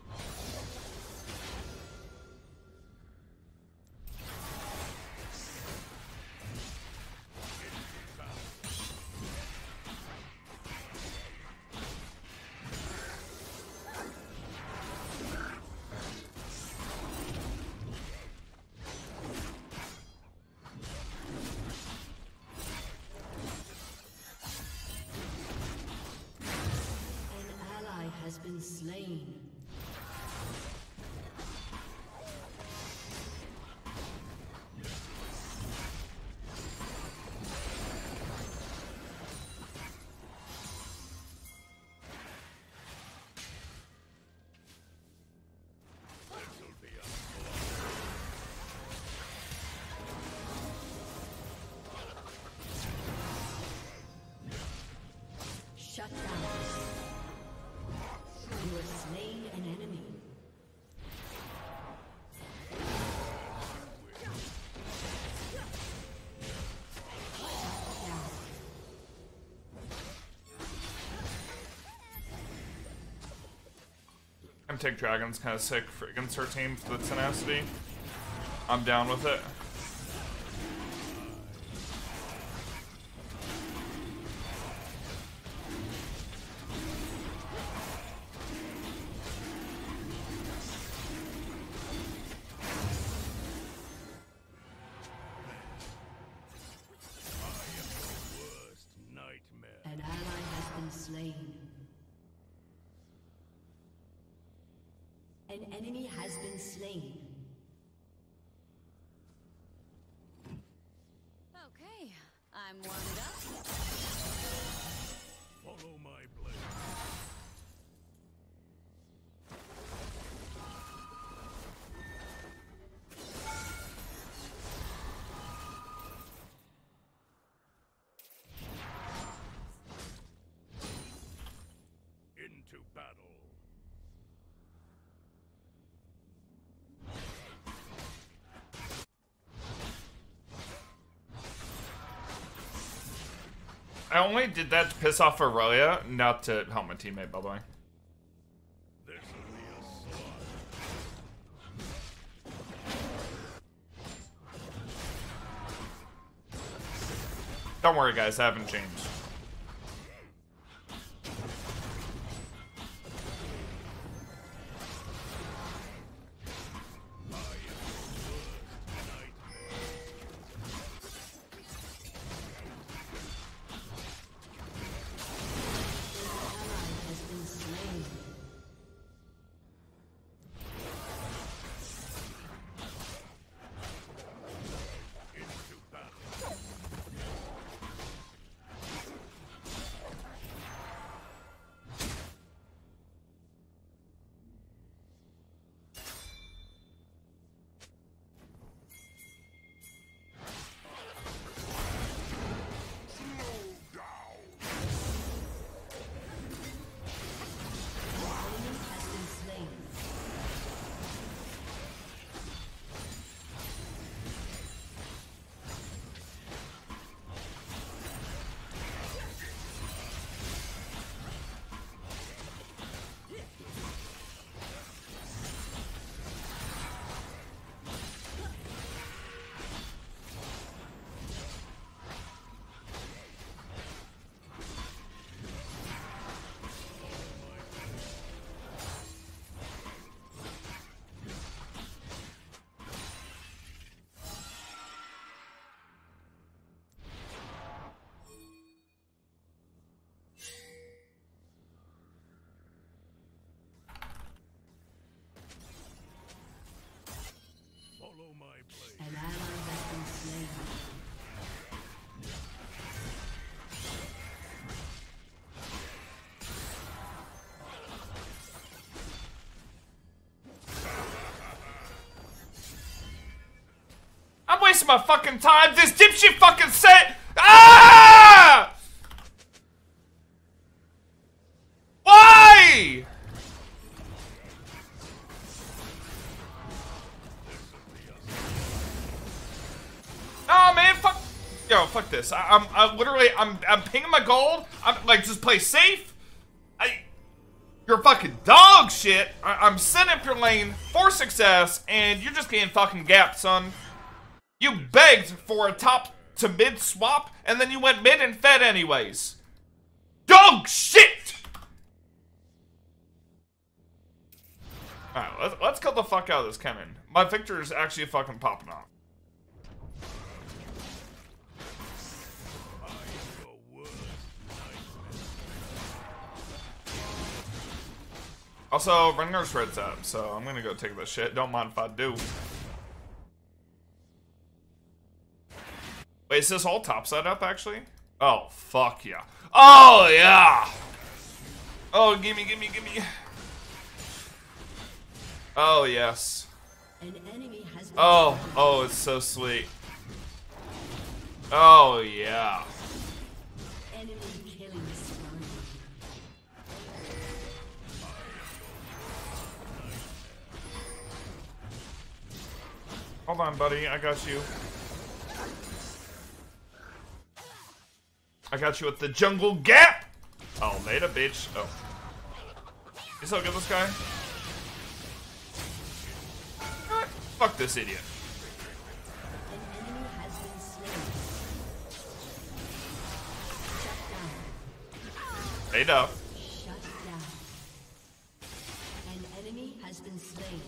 B: Has been slain. Shut down. You have slain an enemy.
A: I'm Take Dragon's kind of sick for, against her team for the tenacity. I'm down with it.
B: An ally has been slain. An enemy has been slain.
D: Okay, I'm warmed up.
C: Follow my blade.
A: I only did that to piss off Aurelia, not to help my teammate, by the way.
C: There's only a sword.
A: Don't worry, guys, I haven't changed.
C: Follow my blade.
B: An ally has been slain.
A: I'm wasting my fucking time. This dipshit fucking set. Ah! Why? Oh man, fuck. Yo, fuck this. I, I'm, I literally, I'm, I'm pinging my gold. I'm like, just play safe. I, you're fucking dog shit. I, I'm setting up your lane for success, and you're just getting fucking gapped, son. You begged for a top to mid swap, and then you went mid and fed anyways. Dog shit! Alright, let's, let's cut the fuck out of this cannon. My Victor is actually fucking popping off.
C: I am your worst nightmare.
A: Also, Rengar's red's up, so I'm gonna go take this shit. Don't mind if I do. Wait, is this all topside up, actually? Oh, fuck yeah. Oh, yeah! Oh, gimme, gimme, gimme. Oh, yes.
B: An enemy has been
A: Oh,
B: slain.
A: oh, it's so sweet. Oh, yeah.
B: Enemy killing spree.
A: Hold on, buddy. I got you. I got you at the jungle gap! Oh, later, bitch. Oh. You still get this guy? Eh, fuck this idiot.
B: An enemy has been slain. Shut down.
A: Fade up.
B: Shut down. An enemy has been slain.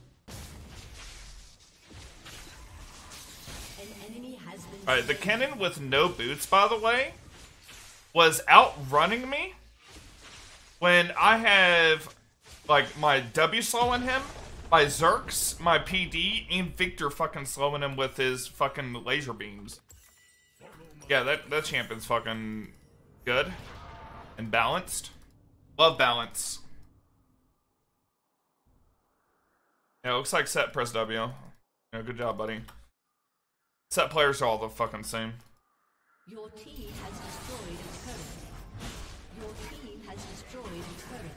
B: An enemy has been
A: Alright, the
B: slain.
A: cannon with no boots, by the way, was outrunning me when I have, like, my W slowing him, my Zerks, my P D, and Victor fucking slowing him with his fucking laser beams. Yeah, that, that champion's fucking good and balanced. Love balance. Yeah, it looks like set press W. Yeah, good job, buddy. Set players are all the fucking same.
B: Your team has destroyed a turret. Your team has destroyed a turret.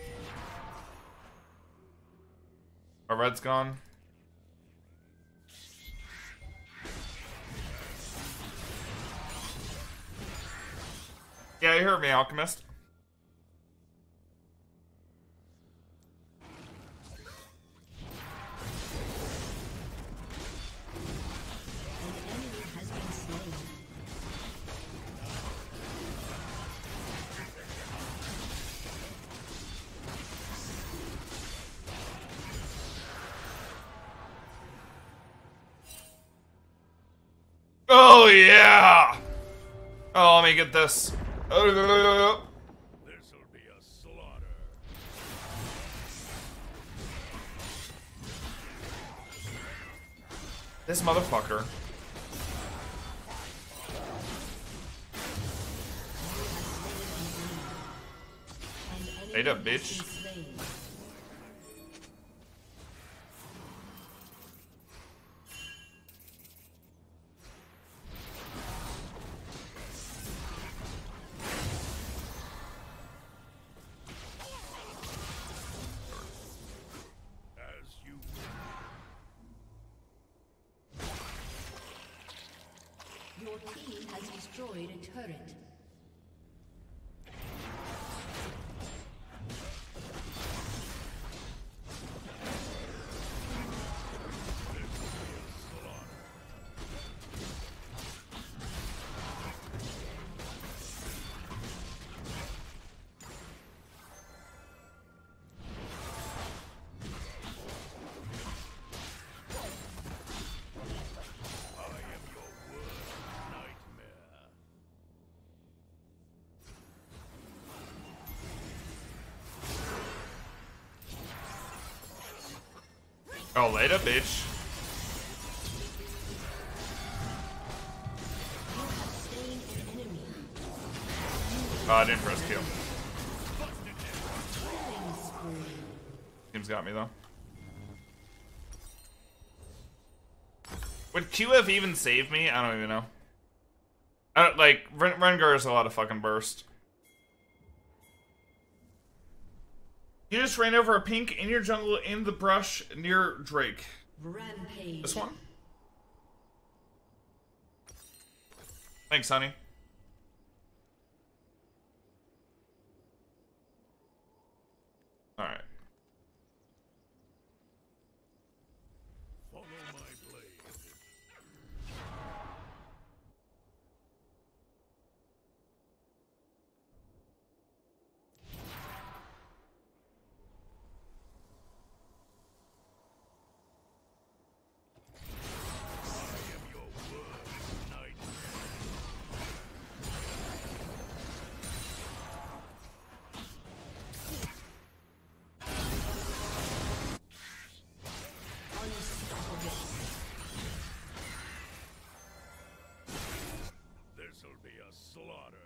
A: Our red's gone. Yeah, you heard me, Alchemist. Oh yeah! Oh, let me get this. Oh,
C: This'll be a slaughter.
A: this motherfucker. Wait up, bitch.
C: As you
B: Your team has destroyed a turret.
A: Oh, later, bitch. Oh, I didn't press Q. Team's got me though. Would Q have even saved me? I don't even know. I don't, like, Ren Rengar is a lot of fucking burst. You just ran over a pink in your jungle in the brush near Drake.
B: Rampage.
A: This one? Thanks, honey. Alright.
C: follow my blade. I am your worst nightmare. This'll be a slaughter.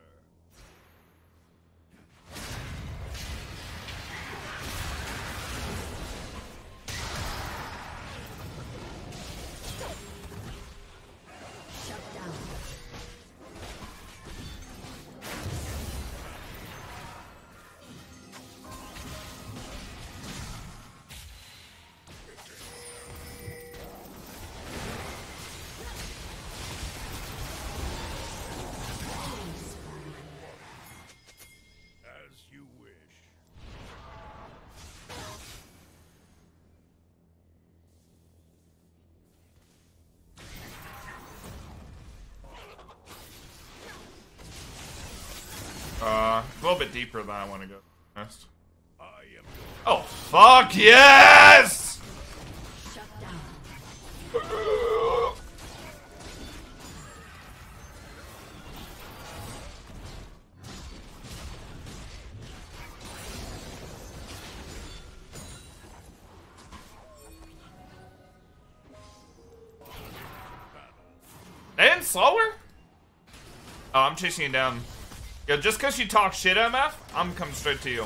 B: Shut down.
C: As you wish.
A: Uh, a little bit deeper than I want to go. Honest.
C: I am your
A: Oh, fuck yes!
B: Shut down.
A: And slower? Oh, I'm chasing you down. Yo, just because you talk shit, M F, I'm coming straight to you.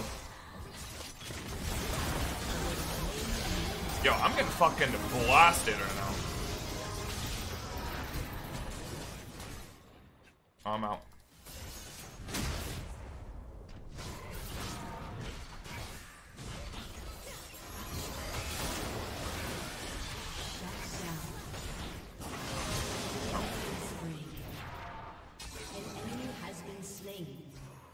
A: Yo, I'm getting fucking blasted right now. Oh, I'm out.
B: An enemy has been slain.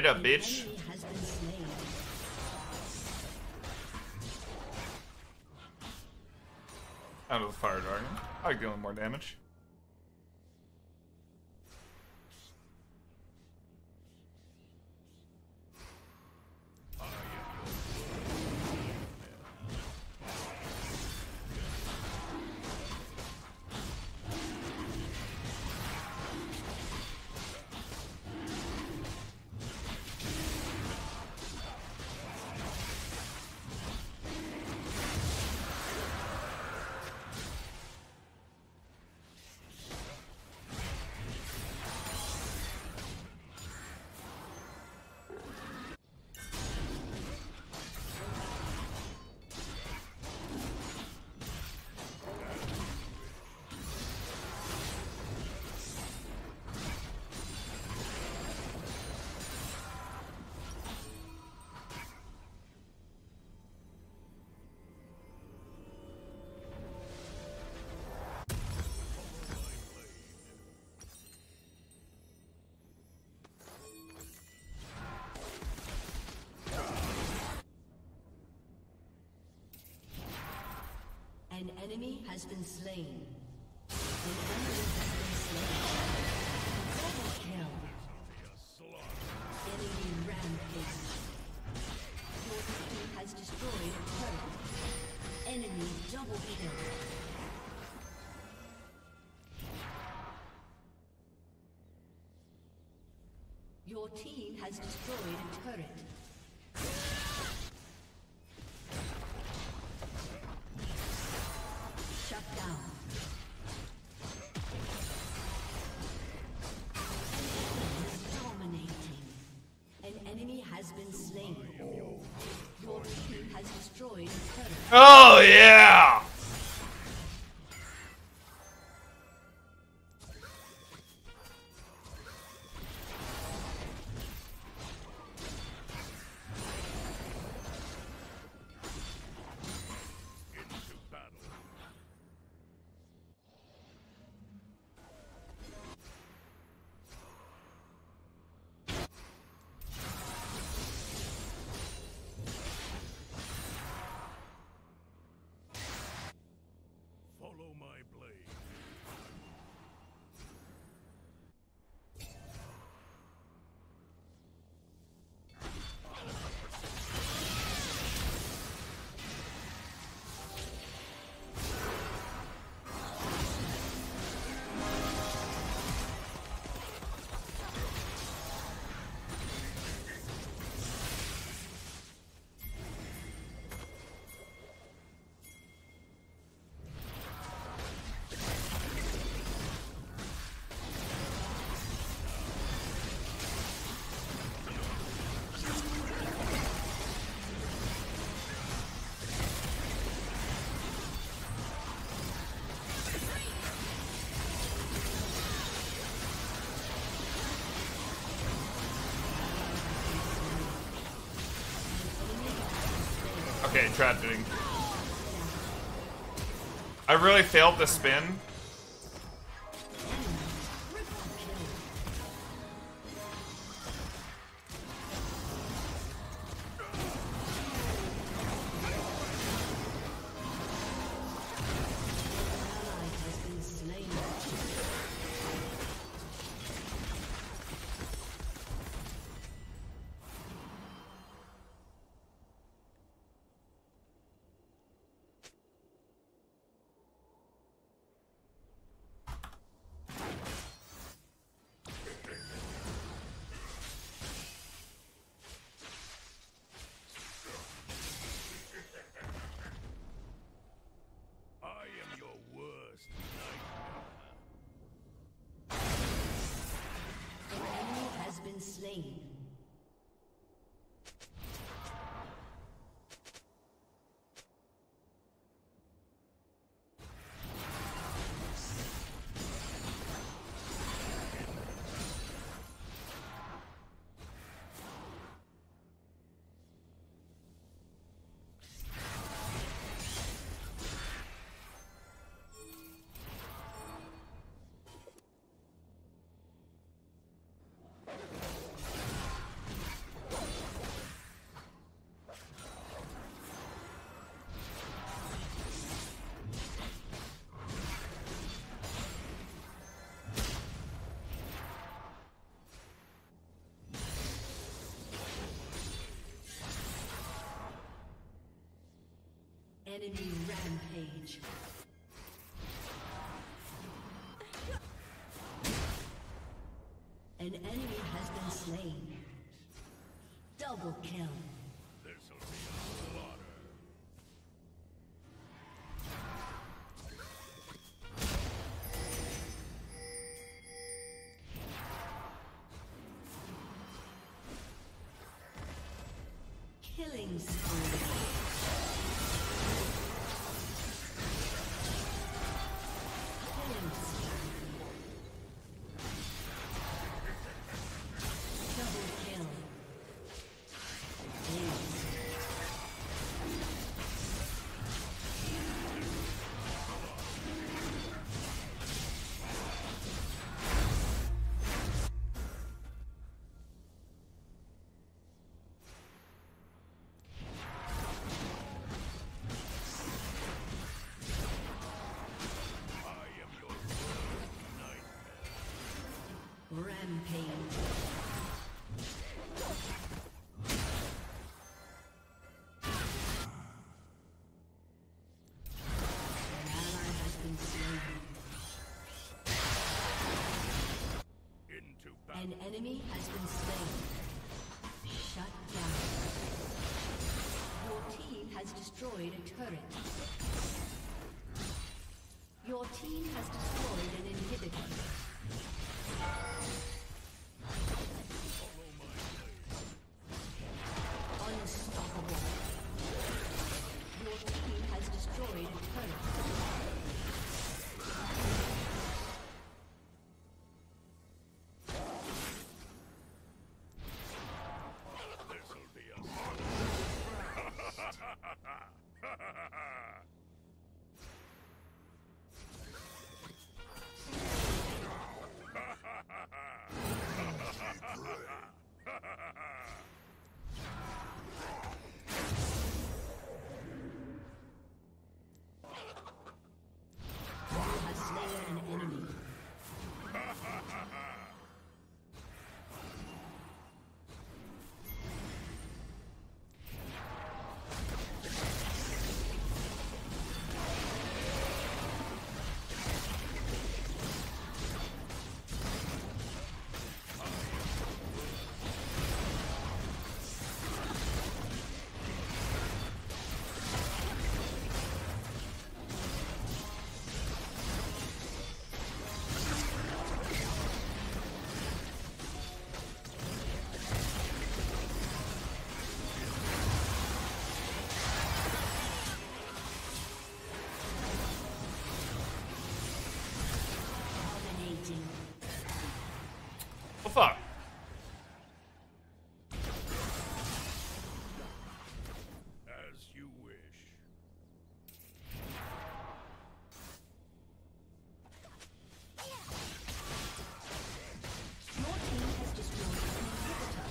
A: Later,
B: An
A: bitch.
B: enemy has been slain.
A: Out of the fire dragon. I like dealing more damage.
B: An enemy has been slain. An enemy has been slain. Double kill. Enemy rampage. Your team has destroyed a turret. Enemy double kill. Your team has destroyed a turret. Shut down. Dominating. An enemy has been slain. Your team has destroyed a turret.
A: Oh yeah!
C: Follow my blade.
A: Okay, tragedy. I really failed the spin.
B: Ally has been slain. Enemy rampage. An enemy has been slain. Double kill.
C: This'll be a slaughter.
B: Killing spree. Killing spree. Double kill. Ace. Rampage. An ally has been slain.
C: Into battle.
B: An enemy has been slain. Shut down. Your team has destroyed a turret. Your team has destroyed an inhibitor. Unstoppable. Your team has destroyed a turret.
C: This'll be a
B: You have slain an enemy. Dominating.
A: Oh fuck.
C: as you wish.
B: Your team has destroyed an inhibitor.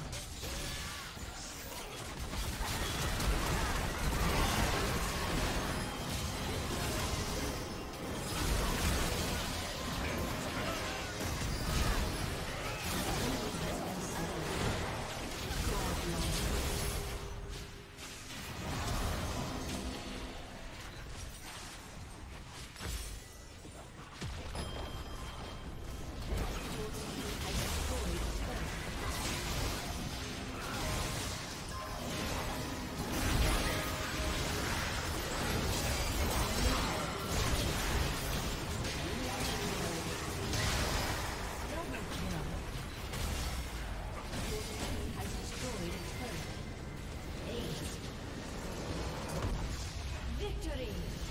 B: Victory!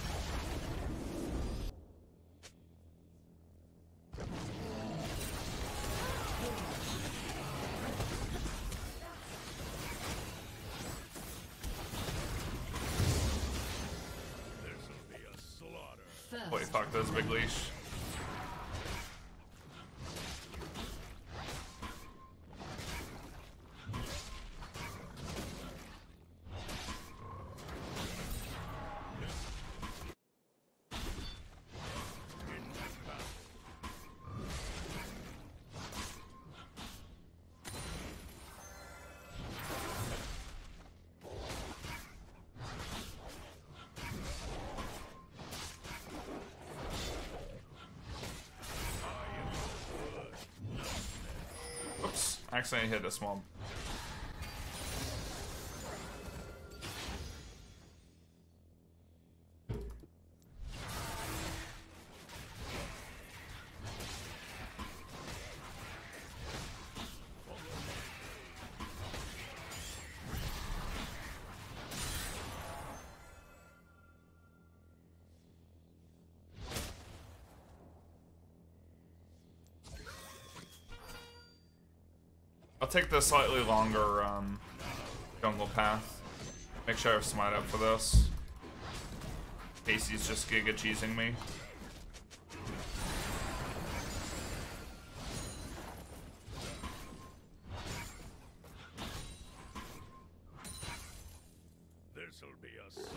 C: This'll be a slaughter.
B: First,
A: Wait, fuck, there's a big leash. accidentally hit a small. I'll take the slightly longer um, jungle path. Make sure I have smite up for this. Casey's just giga cheesing me.
C: This'll be a slug.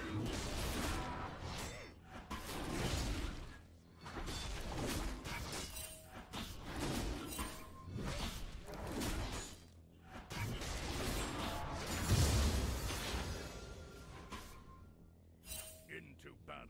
C: Into battle.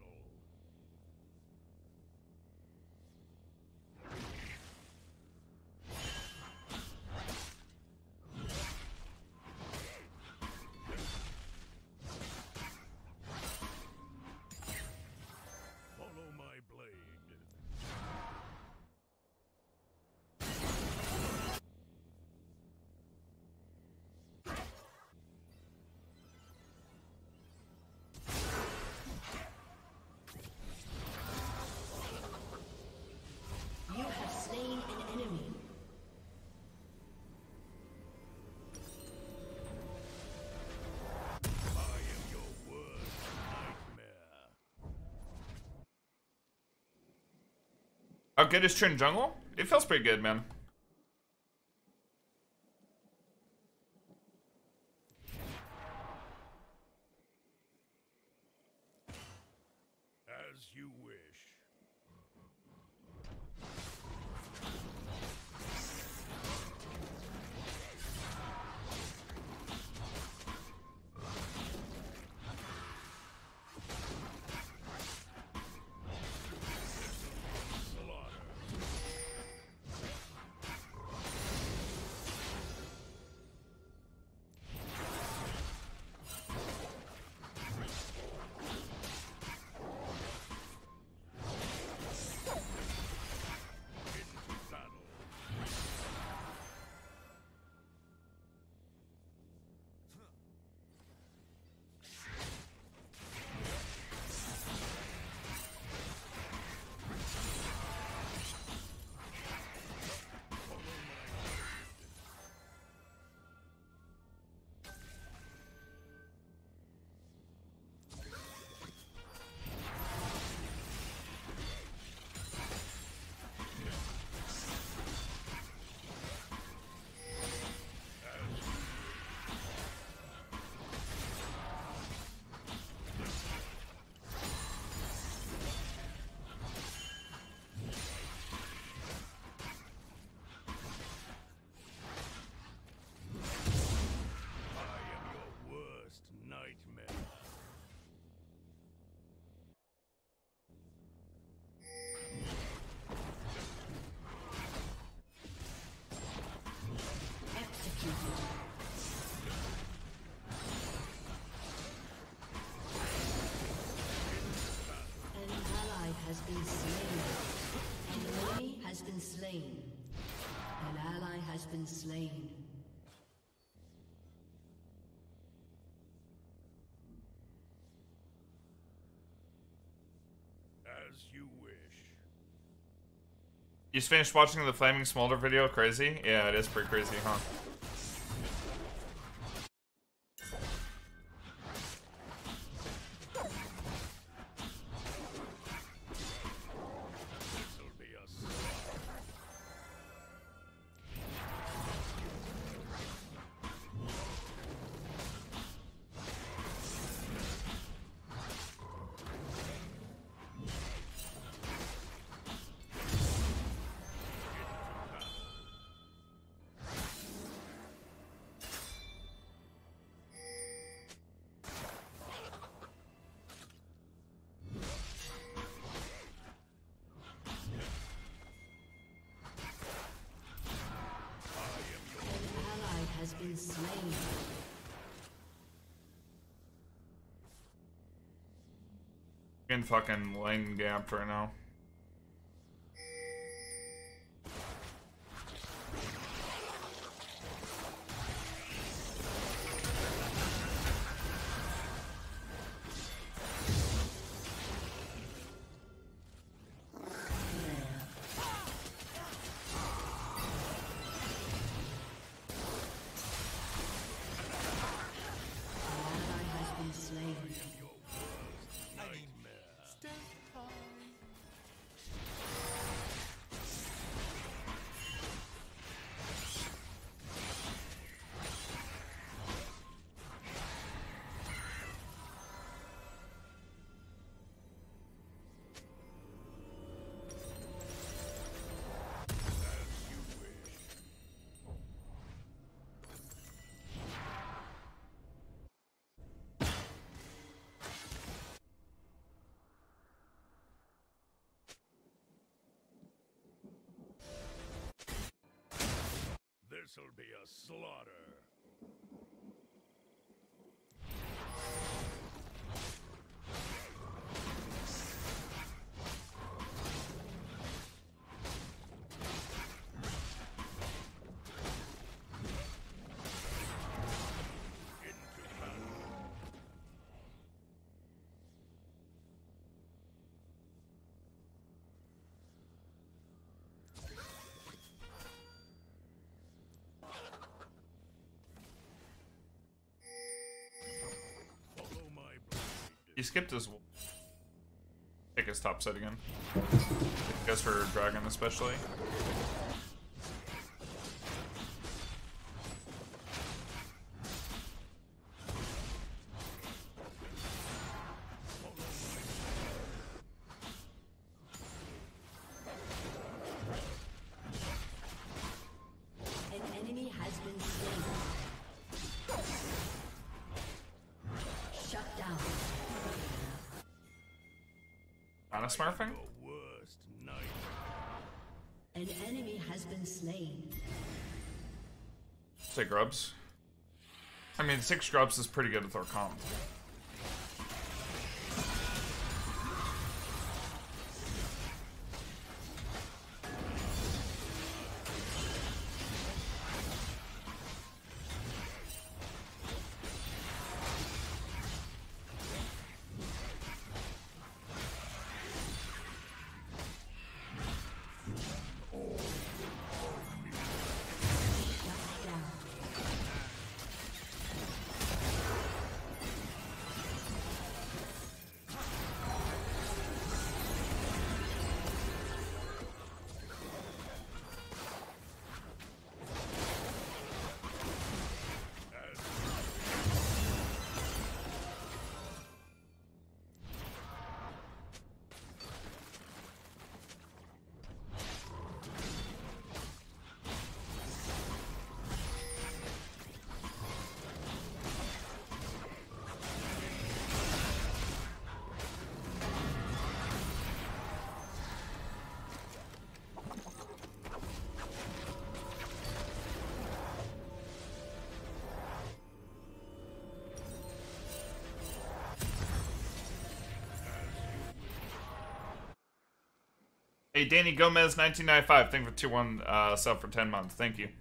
C: Follow my blade.
B: You have slain an enemy.
C: I am your worst nightmare.
A: How good is Trin jungle? It feels pretty good, man.
C: As you wish. Slaughter. Into battle. I am your worst nightmare.
B: Executed. An ally has been slain. An enemy has been slain. An ally has been slain.
C: As you wish.
A: You just finished watching the Flaming Smolder video? Crazy? Yeah, it is pretty crazy, huh?
C: This'll be a slaughter. Into battle.
A: Getting fucking lane gapped right now.
C: This'll be a slaughter.
A: He skipped his. Take his top set again. Guess for Dragon especially.
B: An enemy has been slain. Shut down.
A: Not a smurfing?
C: Your worst nightmare.
B: An enemy has been slain.
A: Say grubs. I mean, six grubs is pretty good with our comp. Hey, Danny Gomez, nineteen ninety-five. Thank you for two one uh, sub for ten months. Thank you.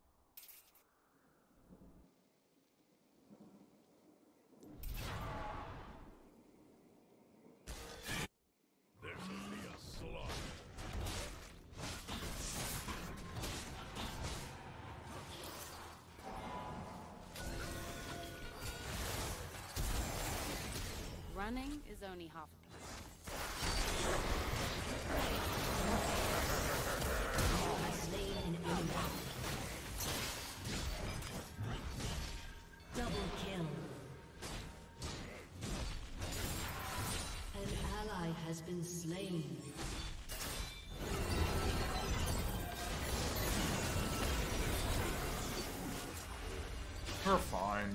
C: This'll be a slaughter.
D: Running is only half the
B: Has slain an enemy. Double kill. An ally has been slain.
A: We're fine.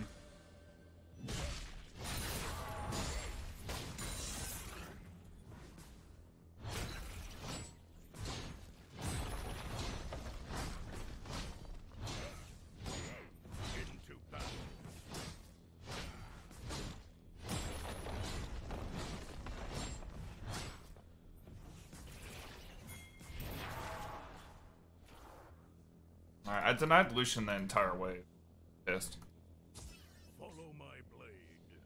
C: Into battle.
A: I denied Lucian the entire way. Pissed.
C: Follow my blade.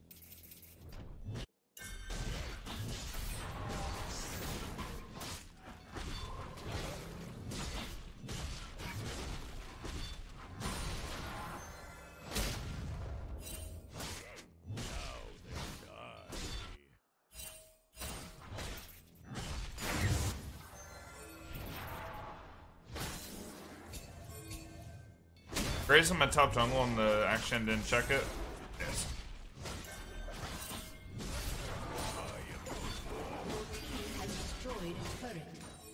A: Graze on my top jungle and the action didn't check it. Yes.
B: Has destroyed a turret.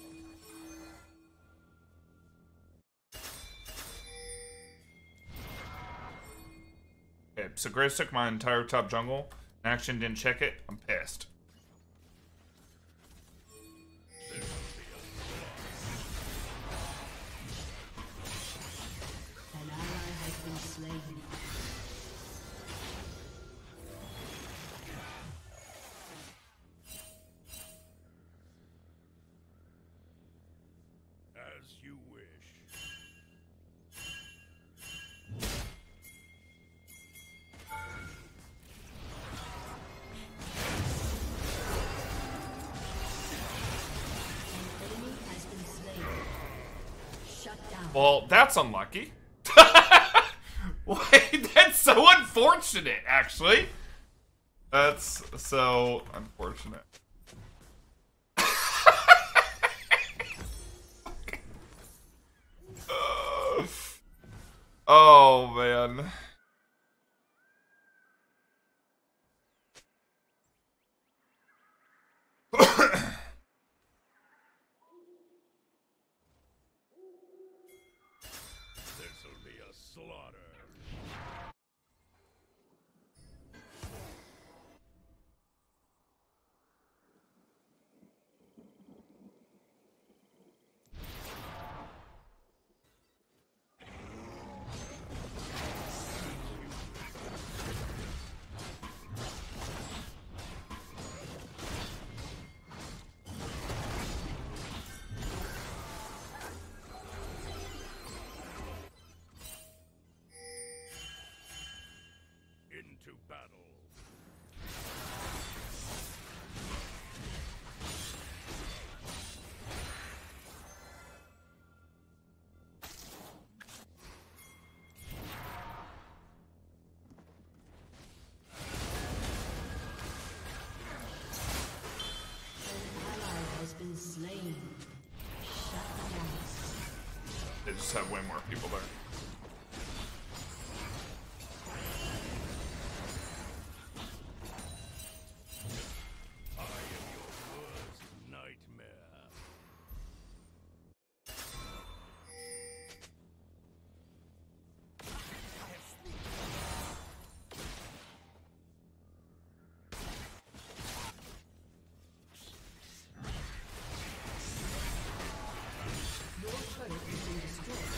A: Okay, so Graves took my entire top jungle. Action didn't check it. I'm pissed.
B: An ally has been slain.
C: As you wish.
B: Enemy has been slain. Shut down.
A: Well, that's unlucky. Wait, that's so unfortunate, actually. That's so unfortunate. Oh, man.
C: This'll be a slaughter. Into battle.
B: An ally has been slain. Shut down.
A: They just have way more people there.
C: I am your worst nightmare.
B: Your turret has been destroyed.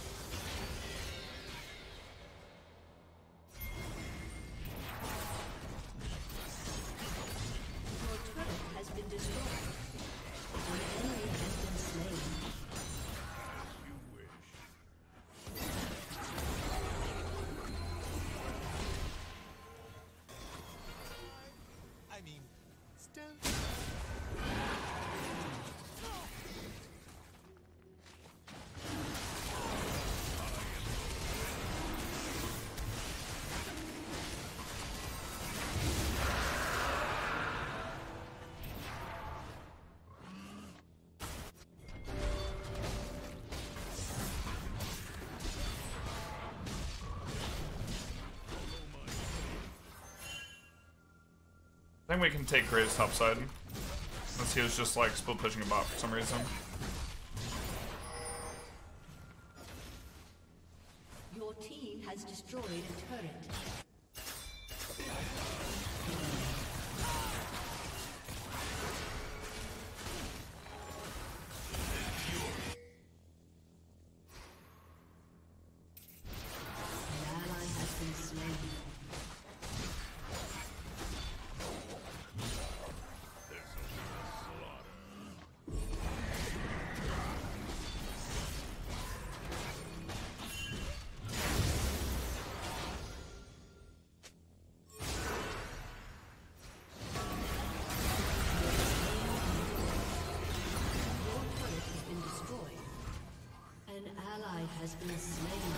B: Your turret has been destroyed. An enemy has been slain.
C: You wish.
F: I mean, still.
A: I think we can take Graves top side. Unless he was just like split pushing a bot for some reason.
B: Your team has destroyed a turret. An ally has been slain.
C: This'll be a slaughter.
B: has been slain.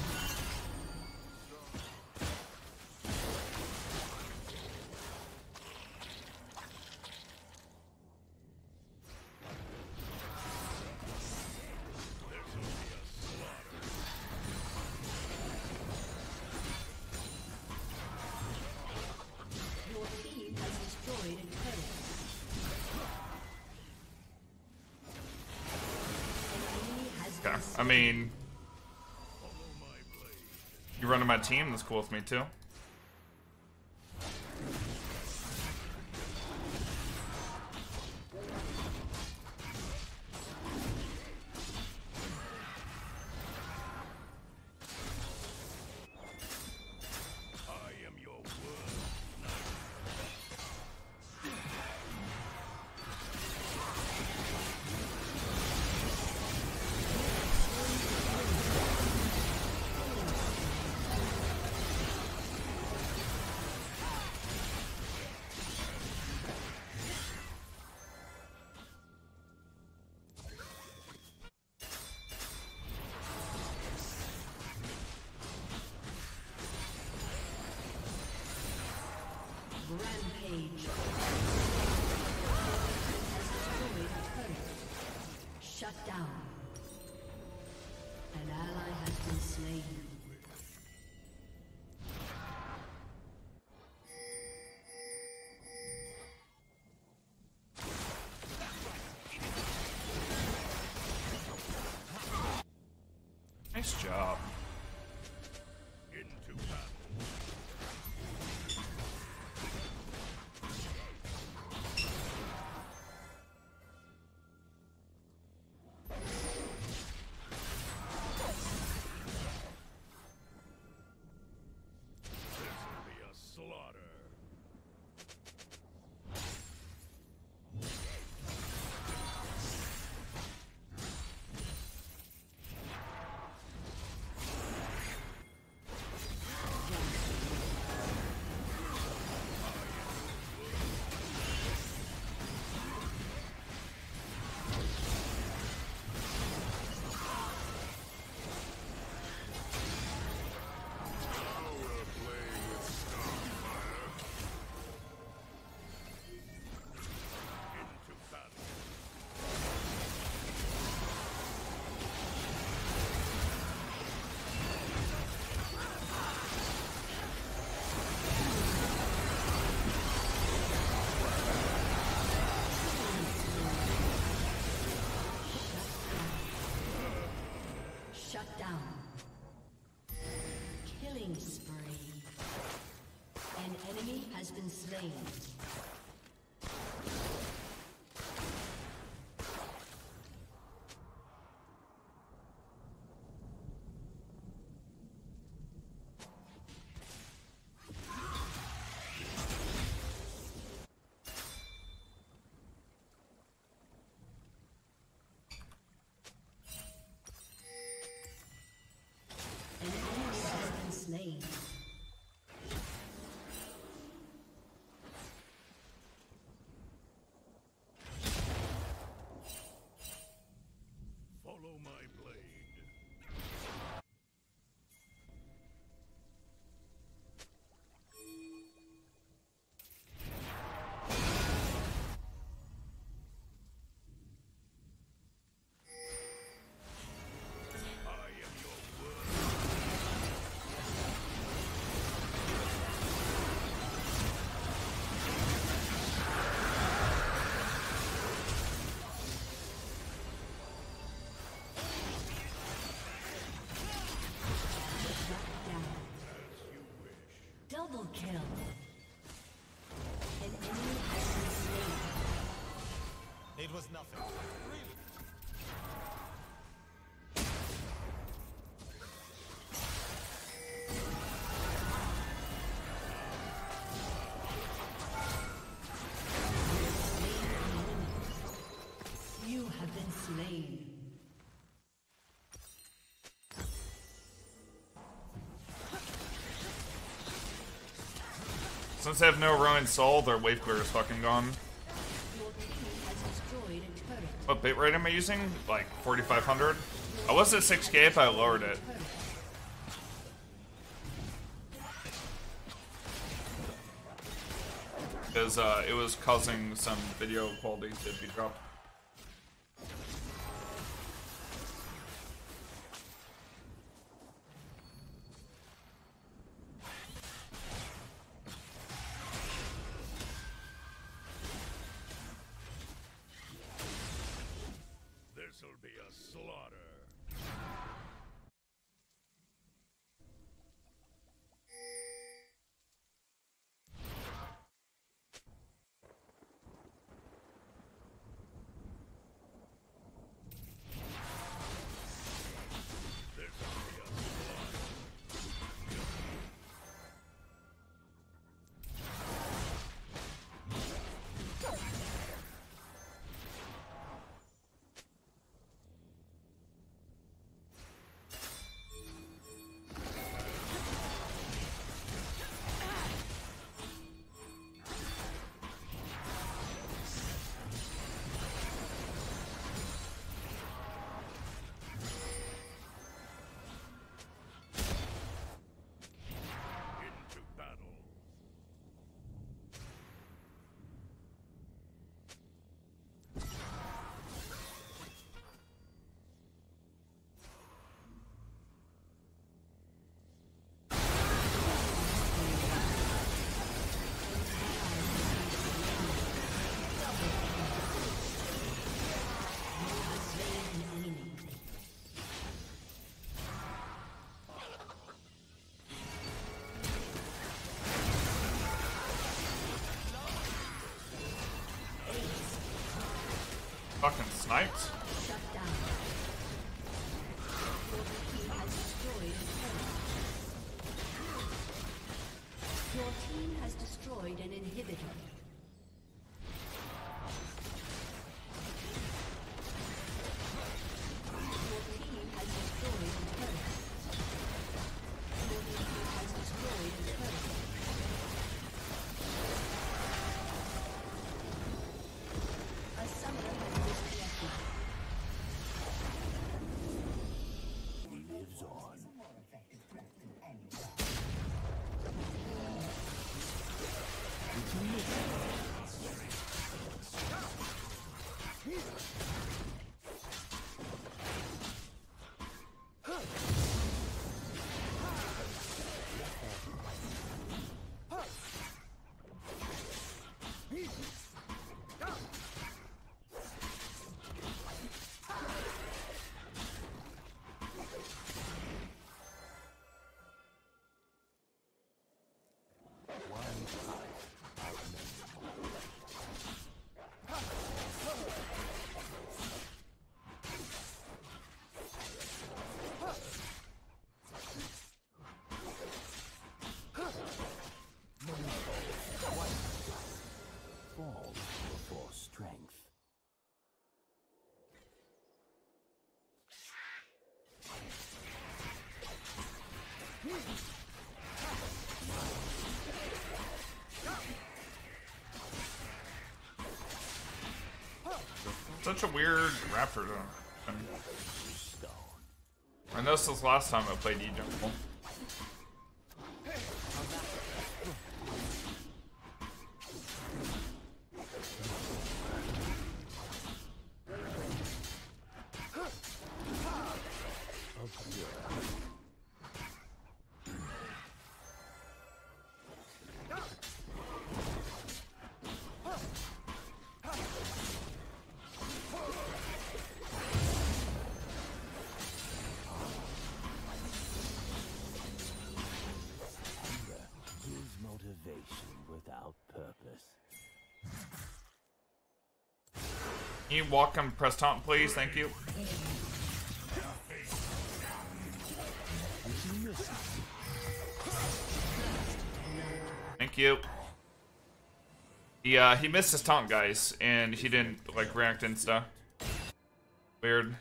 B: Your team has destroyed a turret. An enemy has been
A: Okay. I
B: slain.
A: mean, you running my team, that's cool with me too.
C: I am your worst.
B: Rampage. Has destroyed a turret. Shut down. An ally has been slain.
A: Nice job.
C: Into battle. This'll be a slaughter. Into battle.
B: Shut down. Killing spree. An enemy has been slain. An enemy has been slain.
C: Follow my blade. I am your worst.
B: Down. Double kill. An enemy has been slain.
F: It was nothing. Really?
B: You have been slain.
A: Since they have no ruined soul, their wave clear is fucking gone.
B: Your team has destroyed a turret.
A: What bait rate am I using? Like forty-five hundred?
B: Your
A: I was at six K if I lowered it. Because uh, it was causing some video quality to be dropped.
C: This'll be a slaughter. Into battle.
A: Fucking sniped.
B: Shut down. Your team has destroyed a turret. Your team has destroyed an inhibitor. Your team has destroyed a turret. Your team has destroyed a turret. A summoner has disconnected.
C: Lives on. Fall before strength.
A: Such a weird raptor zone. I noticed this last time I played E-Jungle.
C: Gives motivation without purpose.
A: Can you walk and press taunt, please? Thank you. Thank you. He, uh, he missed his taunt, guys, and he didn't, like, react and stuff. Weird.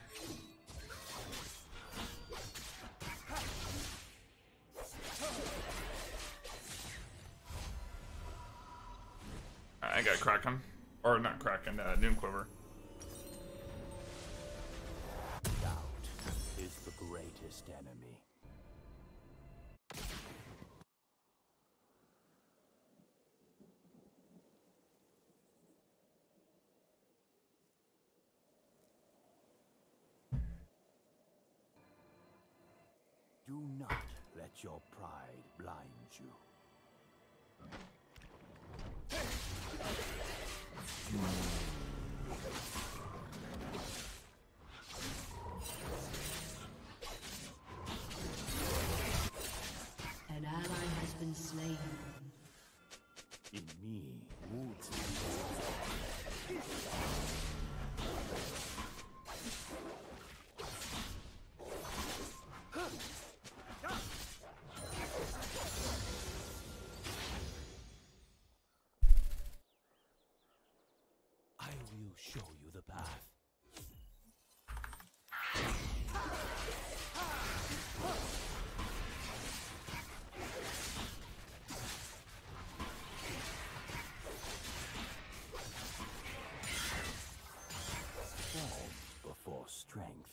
A: I got Kraken. Or not Kraken, uh, Noon Quiver.
C: Doubt greatest enemy. Do not let your pride blind you.
B: An ally has been slain.
C: In me, Woods. I will show you the path. Form before strength.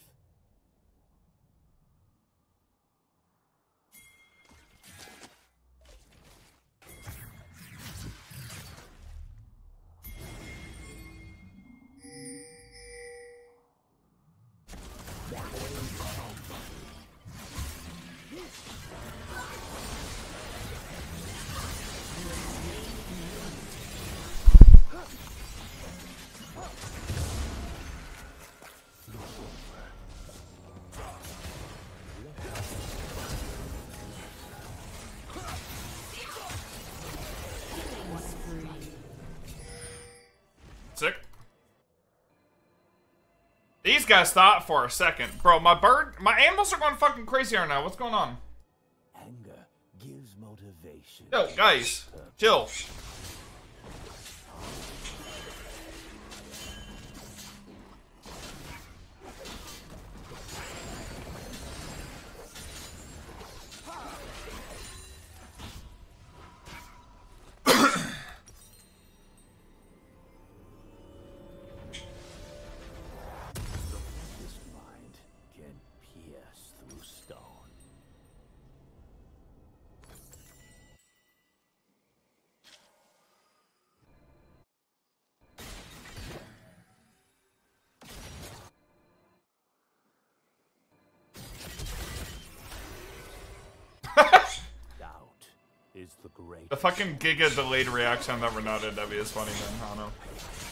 A: Sick. These guys thought for a second. Bro, my bird, my animals are going fucking crazy right now. What's going on?
C: Anger gives motivation.
A: Yo, guys, chill.
C: This mind can pierce through stone. Doubt is the great.
A: The fucking giga delayed reaction on that Renata W is funny, man. I don't know.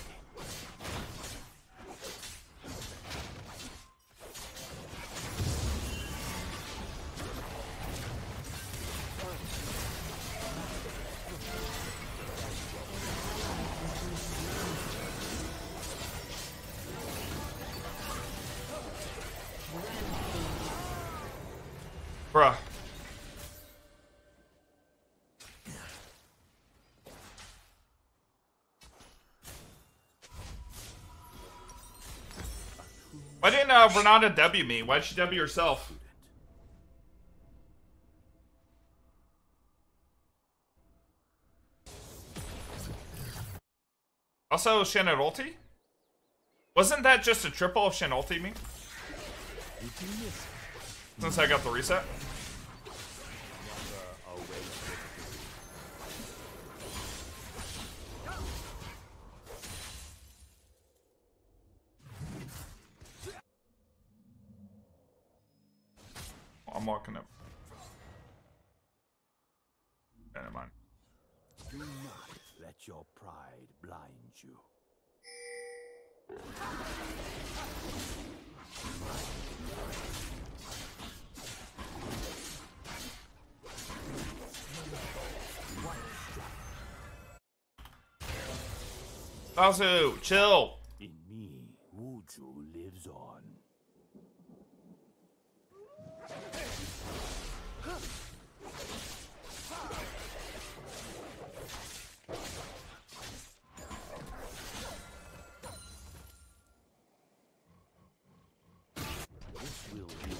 A: Bruh. Why didn't uh, Renata W me? Why'd she W herself? Also, Shen had ulti? Wasn't that just a triple of Shen ulti me? Since I got the reset? I'm walking up. Yeah, never mind.
C: Do not let your pride blind you.
A: Baozu, chill.
C: In me, Wuju lives on. This will be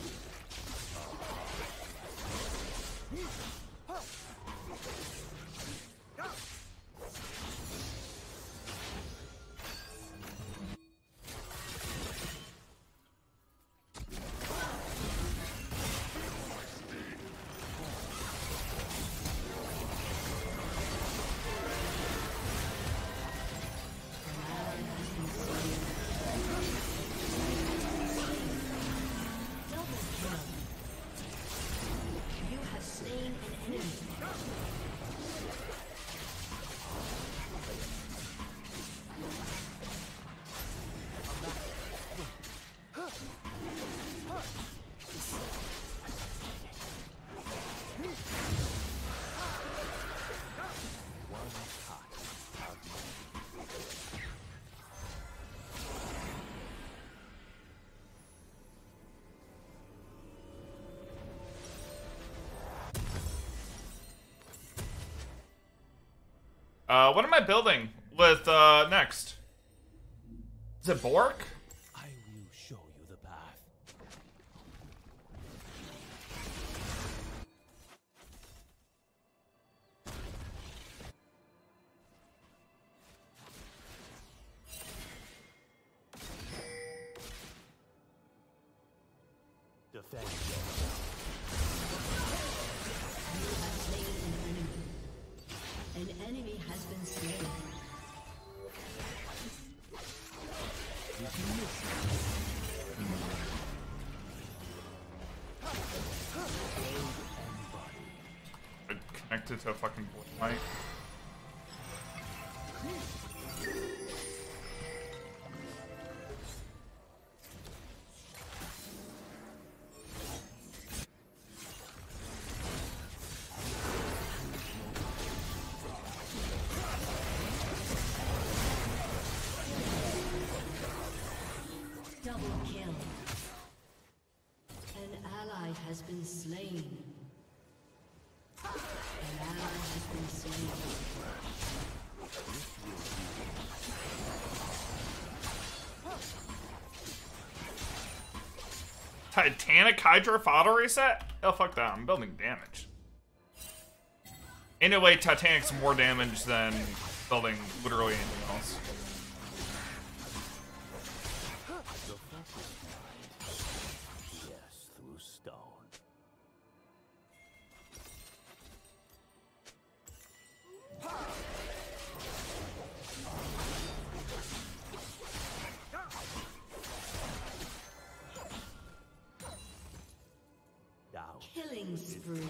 A: Uh, what am I building with uh, next? Is it Bork?
C: I will show you the path. Defend yourself.
B: You have slain an enemy. An enemy has been slain.
A: Connected to a fucking light.
B: Double kill. An ally has been slain. An ally has been slain.
A: Titanic Hydra auto reset? Hell, fuck that. I'm building damage. Anyway, Titanic's more damage than building literally anything else.
C: Yes, through stone. Down.
B: Killing spree.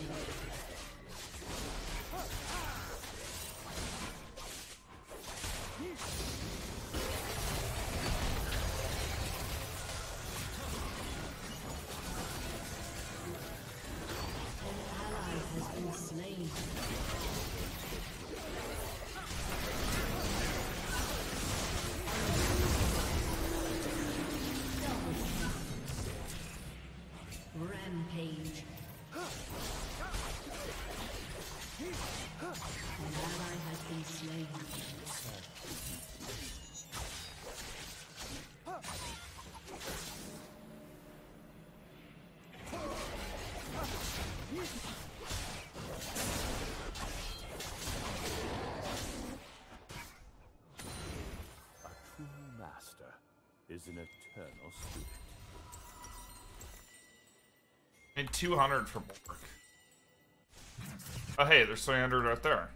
B: An ally has been slain. Rampage. An ally has been slain.
C: A true master is an eternal student.
A: And two hundred for Bork. Oh, hey, there's three hundred right there.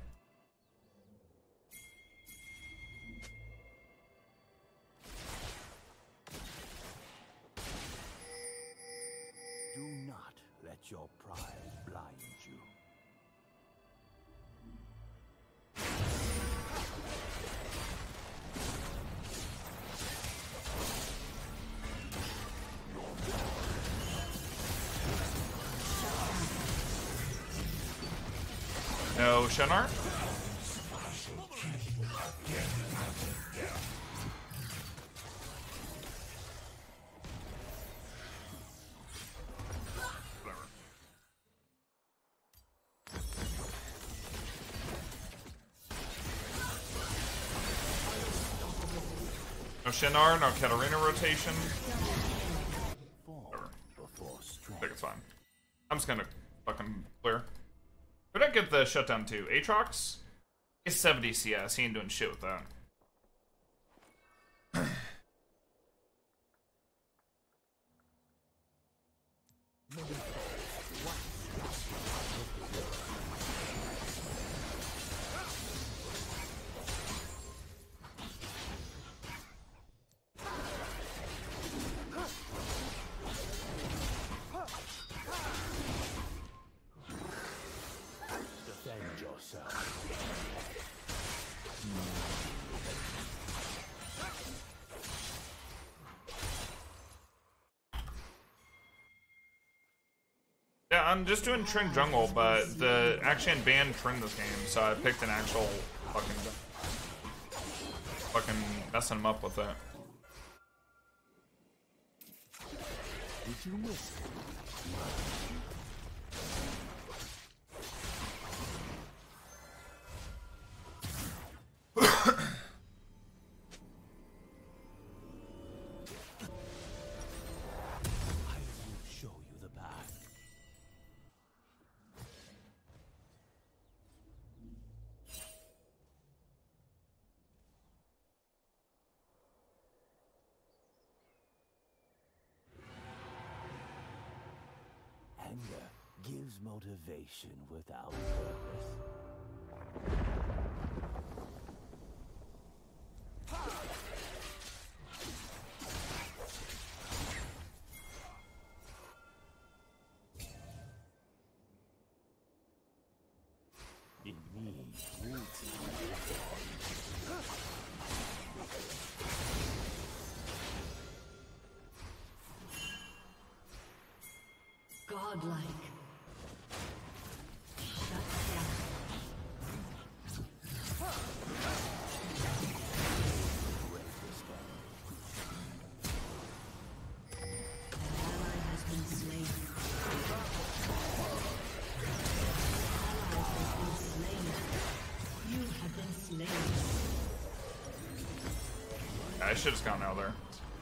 C: Do not let your pride blind you.
A: No Shenar? No Shenar, no Katarina rotation.
C: Form before
A: I
C: strength.
A: think it's fine. I'm just gonna fucking clear. Who did I get the shutdown to? Aatrox? He's seventy C S. He ain't doing shit with that.
C: Defend yourself.
A: Yeah, I'm just doing Trin Jungle, but the Action banned Trin this game, so I picked an actual fucking fucking messing him up with it.
C: Did you miss it? Anger gives motivation without purpose. In me, roots
B: Godlike. Shut down. An ally has been slain. An ally has been slain. You have been slain.
A: I should have just gone out there.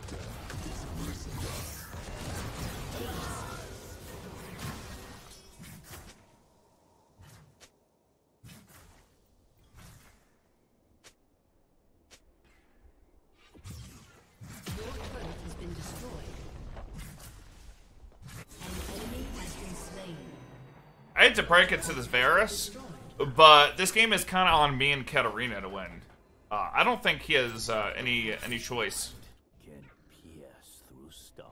A: I hate to break it to this Varus, but this game is kind of on me and Katarina to win. Uh, I don't think he has uh, any any choice.
C: can pierce through stone.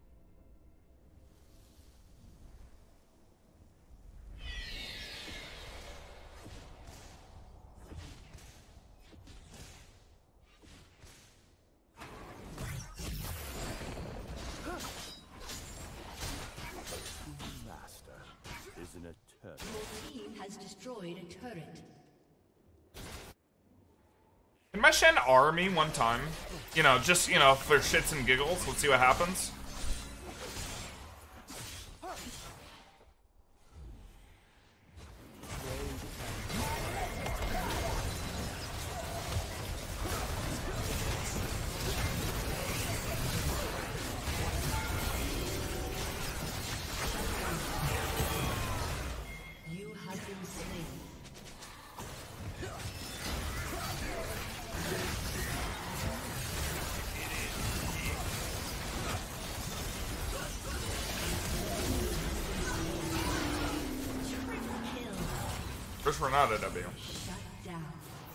C: Master is an eternal.
B: Your team has destroyed a turret.
A: Can my Shen R me one time? You know, just, you know, for shits and giggles. Let's see what happens.
B: You have been slain.
A: First Renata W.
B: Shut down.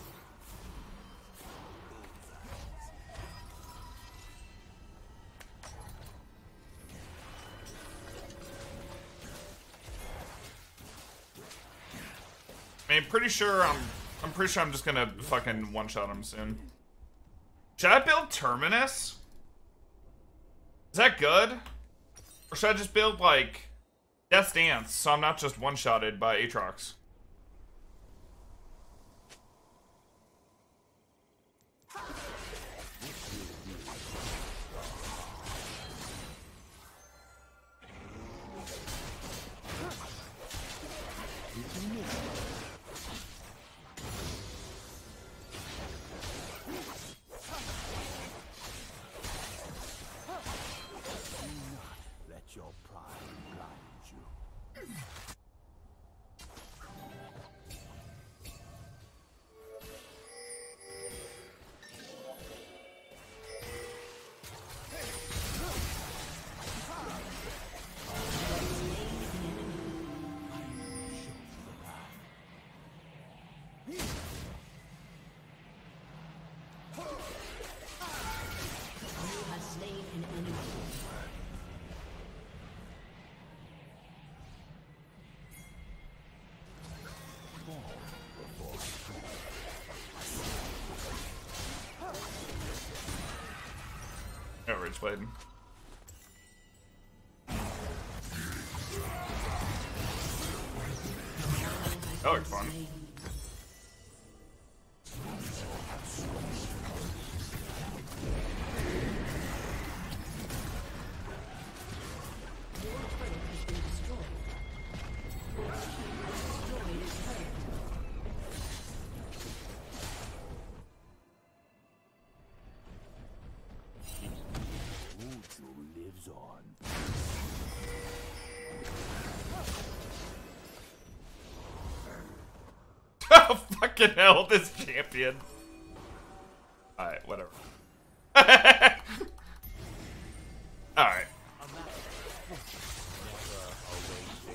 A: I mean, pretty sure I'm. I'm pretty sure I'm just gonna fucking one shot him soon. Should I build Terminus? Is that good? Or should I just build like Death's Dance so I'm not just one shotted by Aatrox?
C: Let your pride blind you.
B: You have slain an enemy.
A: Oh, Rage Blade. That looked fun.
B: Slain. Your turret has been destroyed. Your team has destroyed a turret.
C: Uju lives on.
A: Oh, fucking hell, this champion. Alright, whatever. Alright.
F: Never await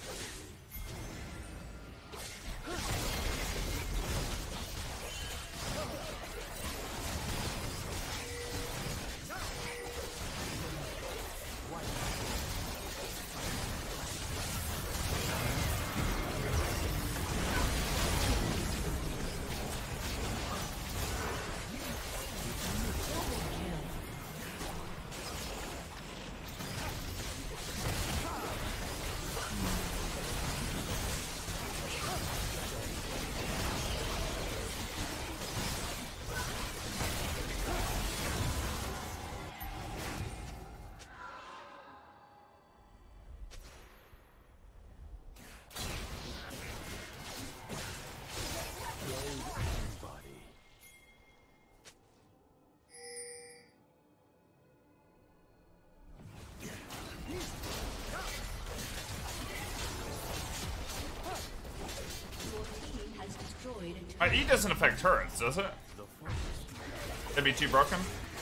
A: Uh, E doesn't affect turrets, does it? It'd be too broken?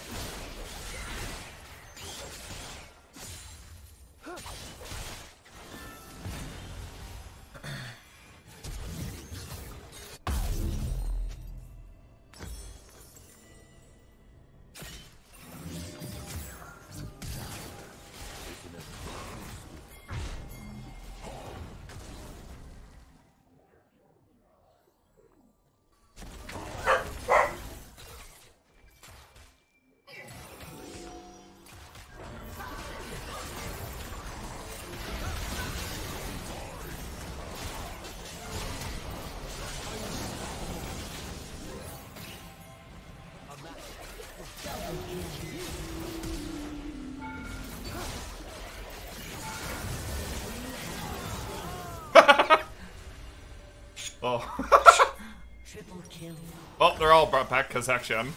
A: Oh.
B: Triple kill.
A: Well, they're all brought back because action.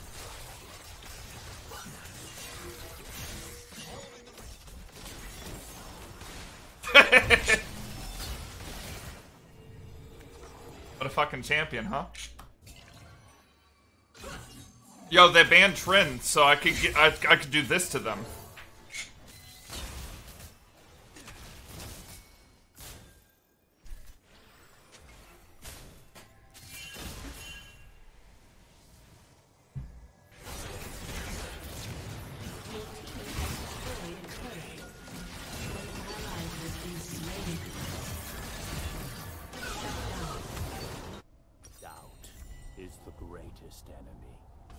A: What a fucking champion, huh? Yo, they banned Trin, so I could get I, I could do this to them.
C: Doubt is the greatest enemy.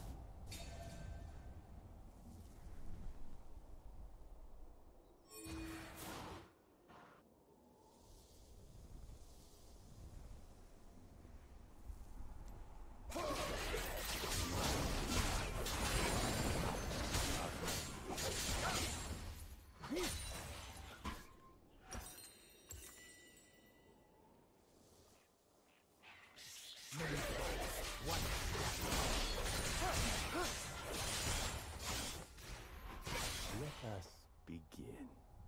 C: Let us begin.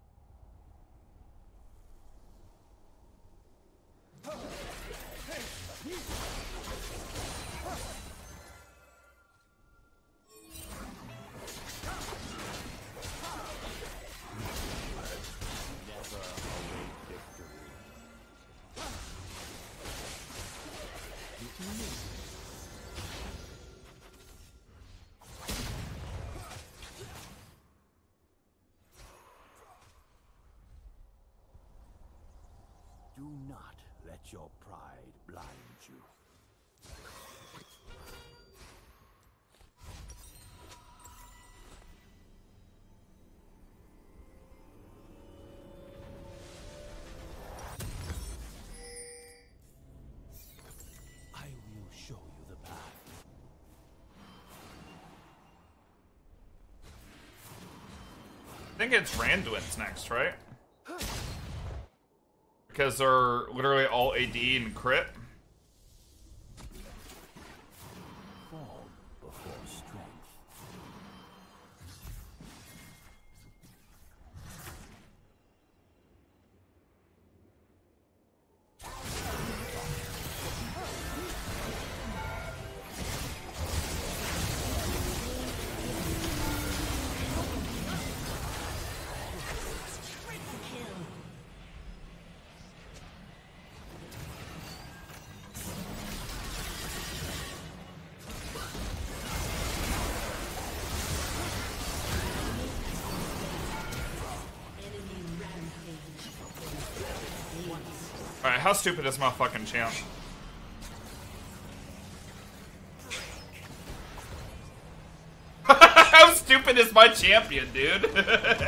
C: Never await victory. Do not let your pride blind you. I will show you the path.
A: I think it's Randuin's next, right? Because they're literally all A D and crit.
C: Fall before strength.
A: Alright, how stupid is my fucking champ? How stupid is my champion, dude?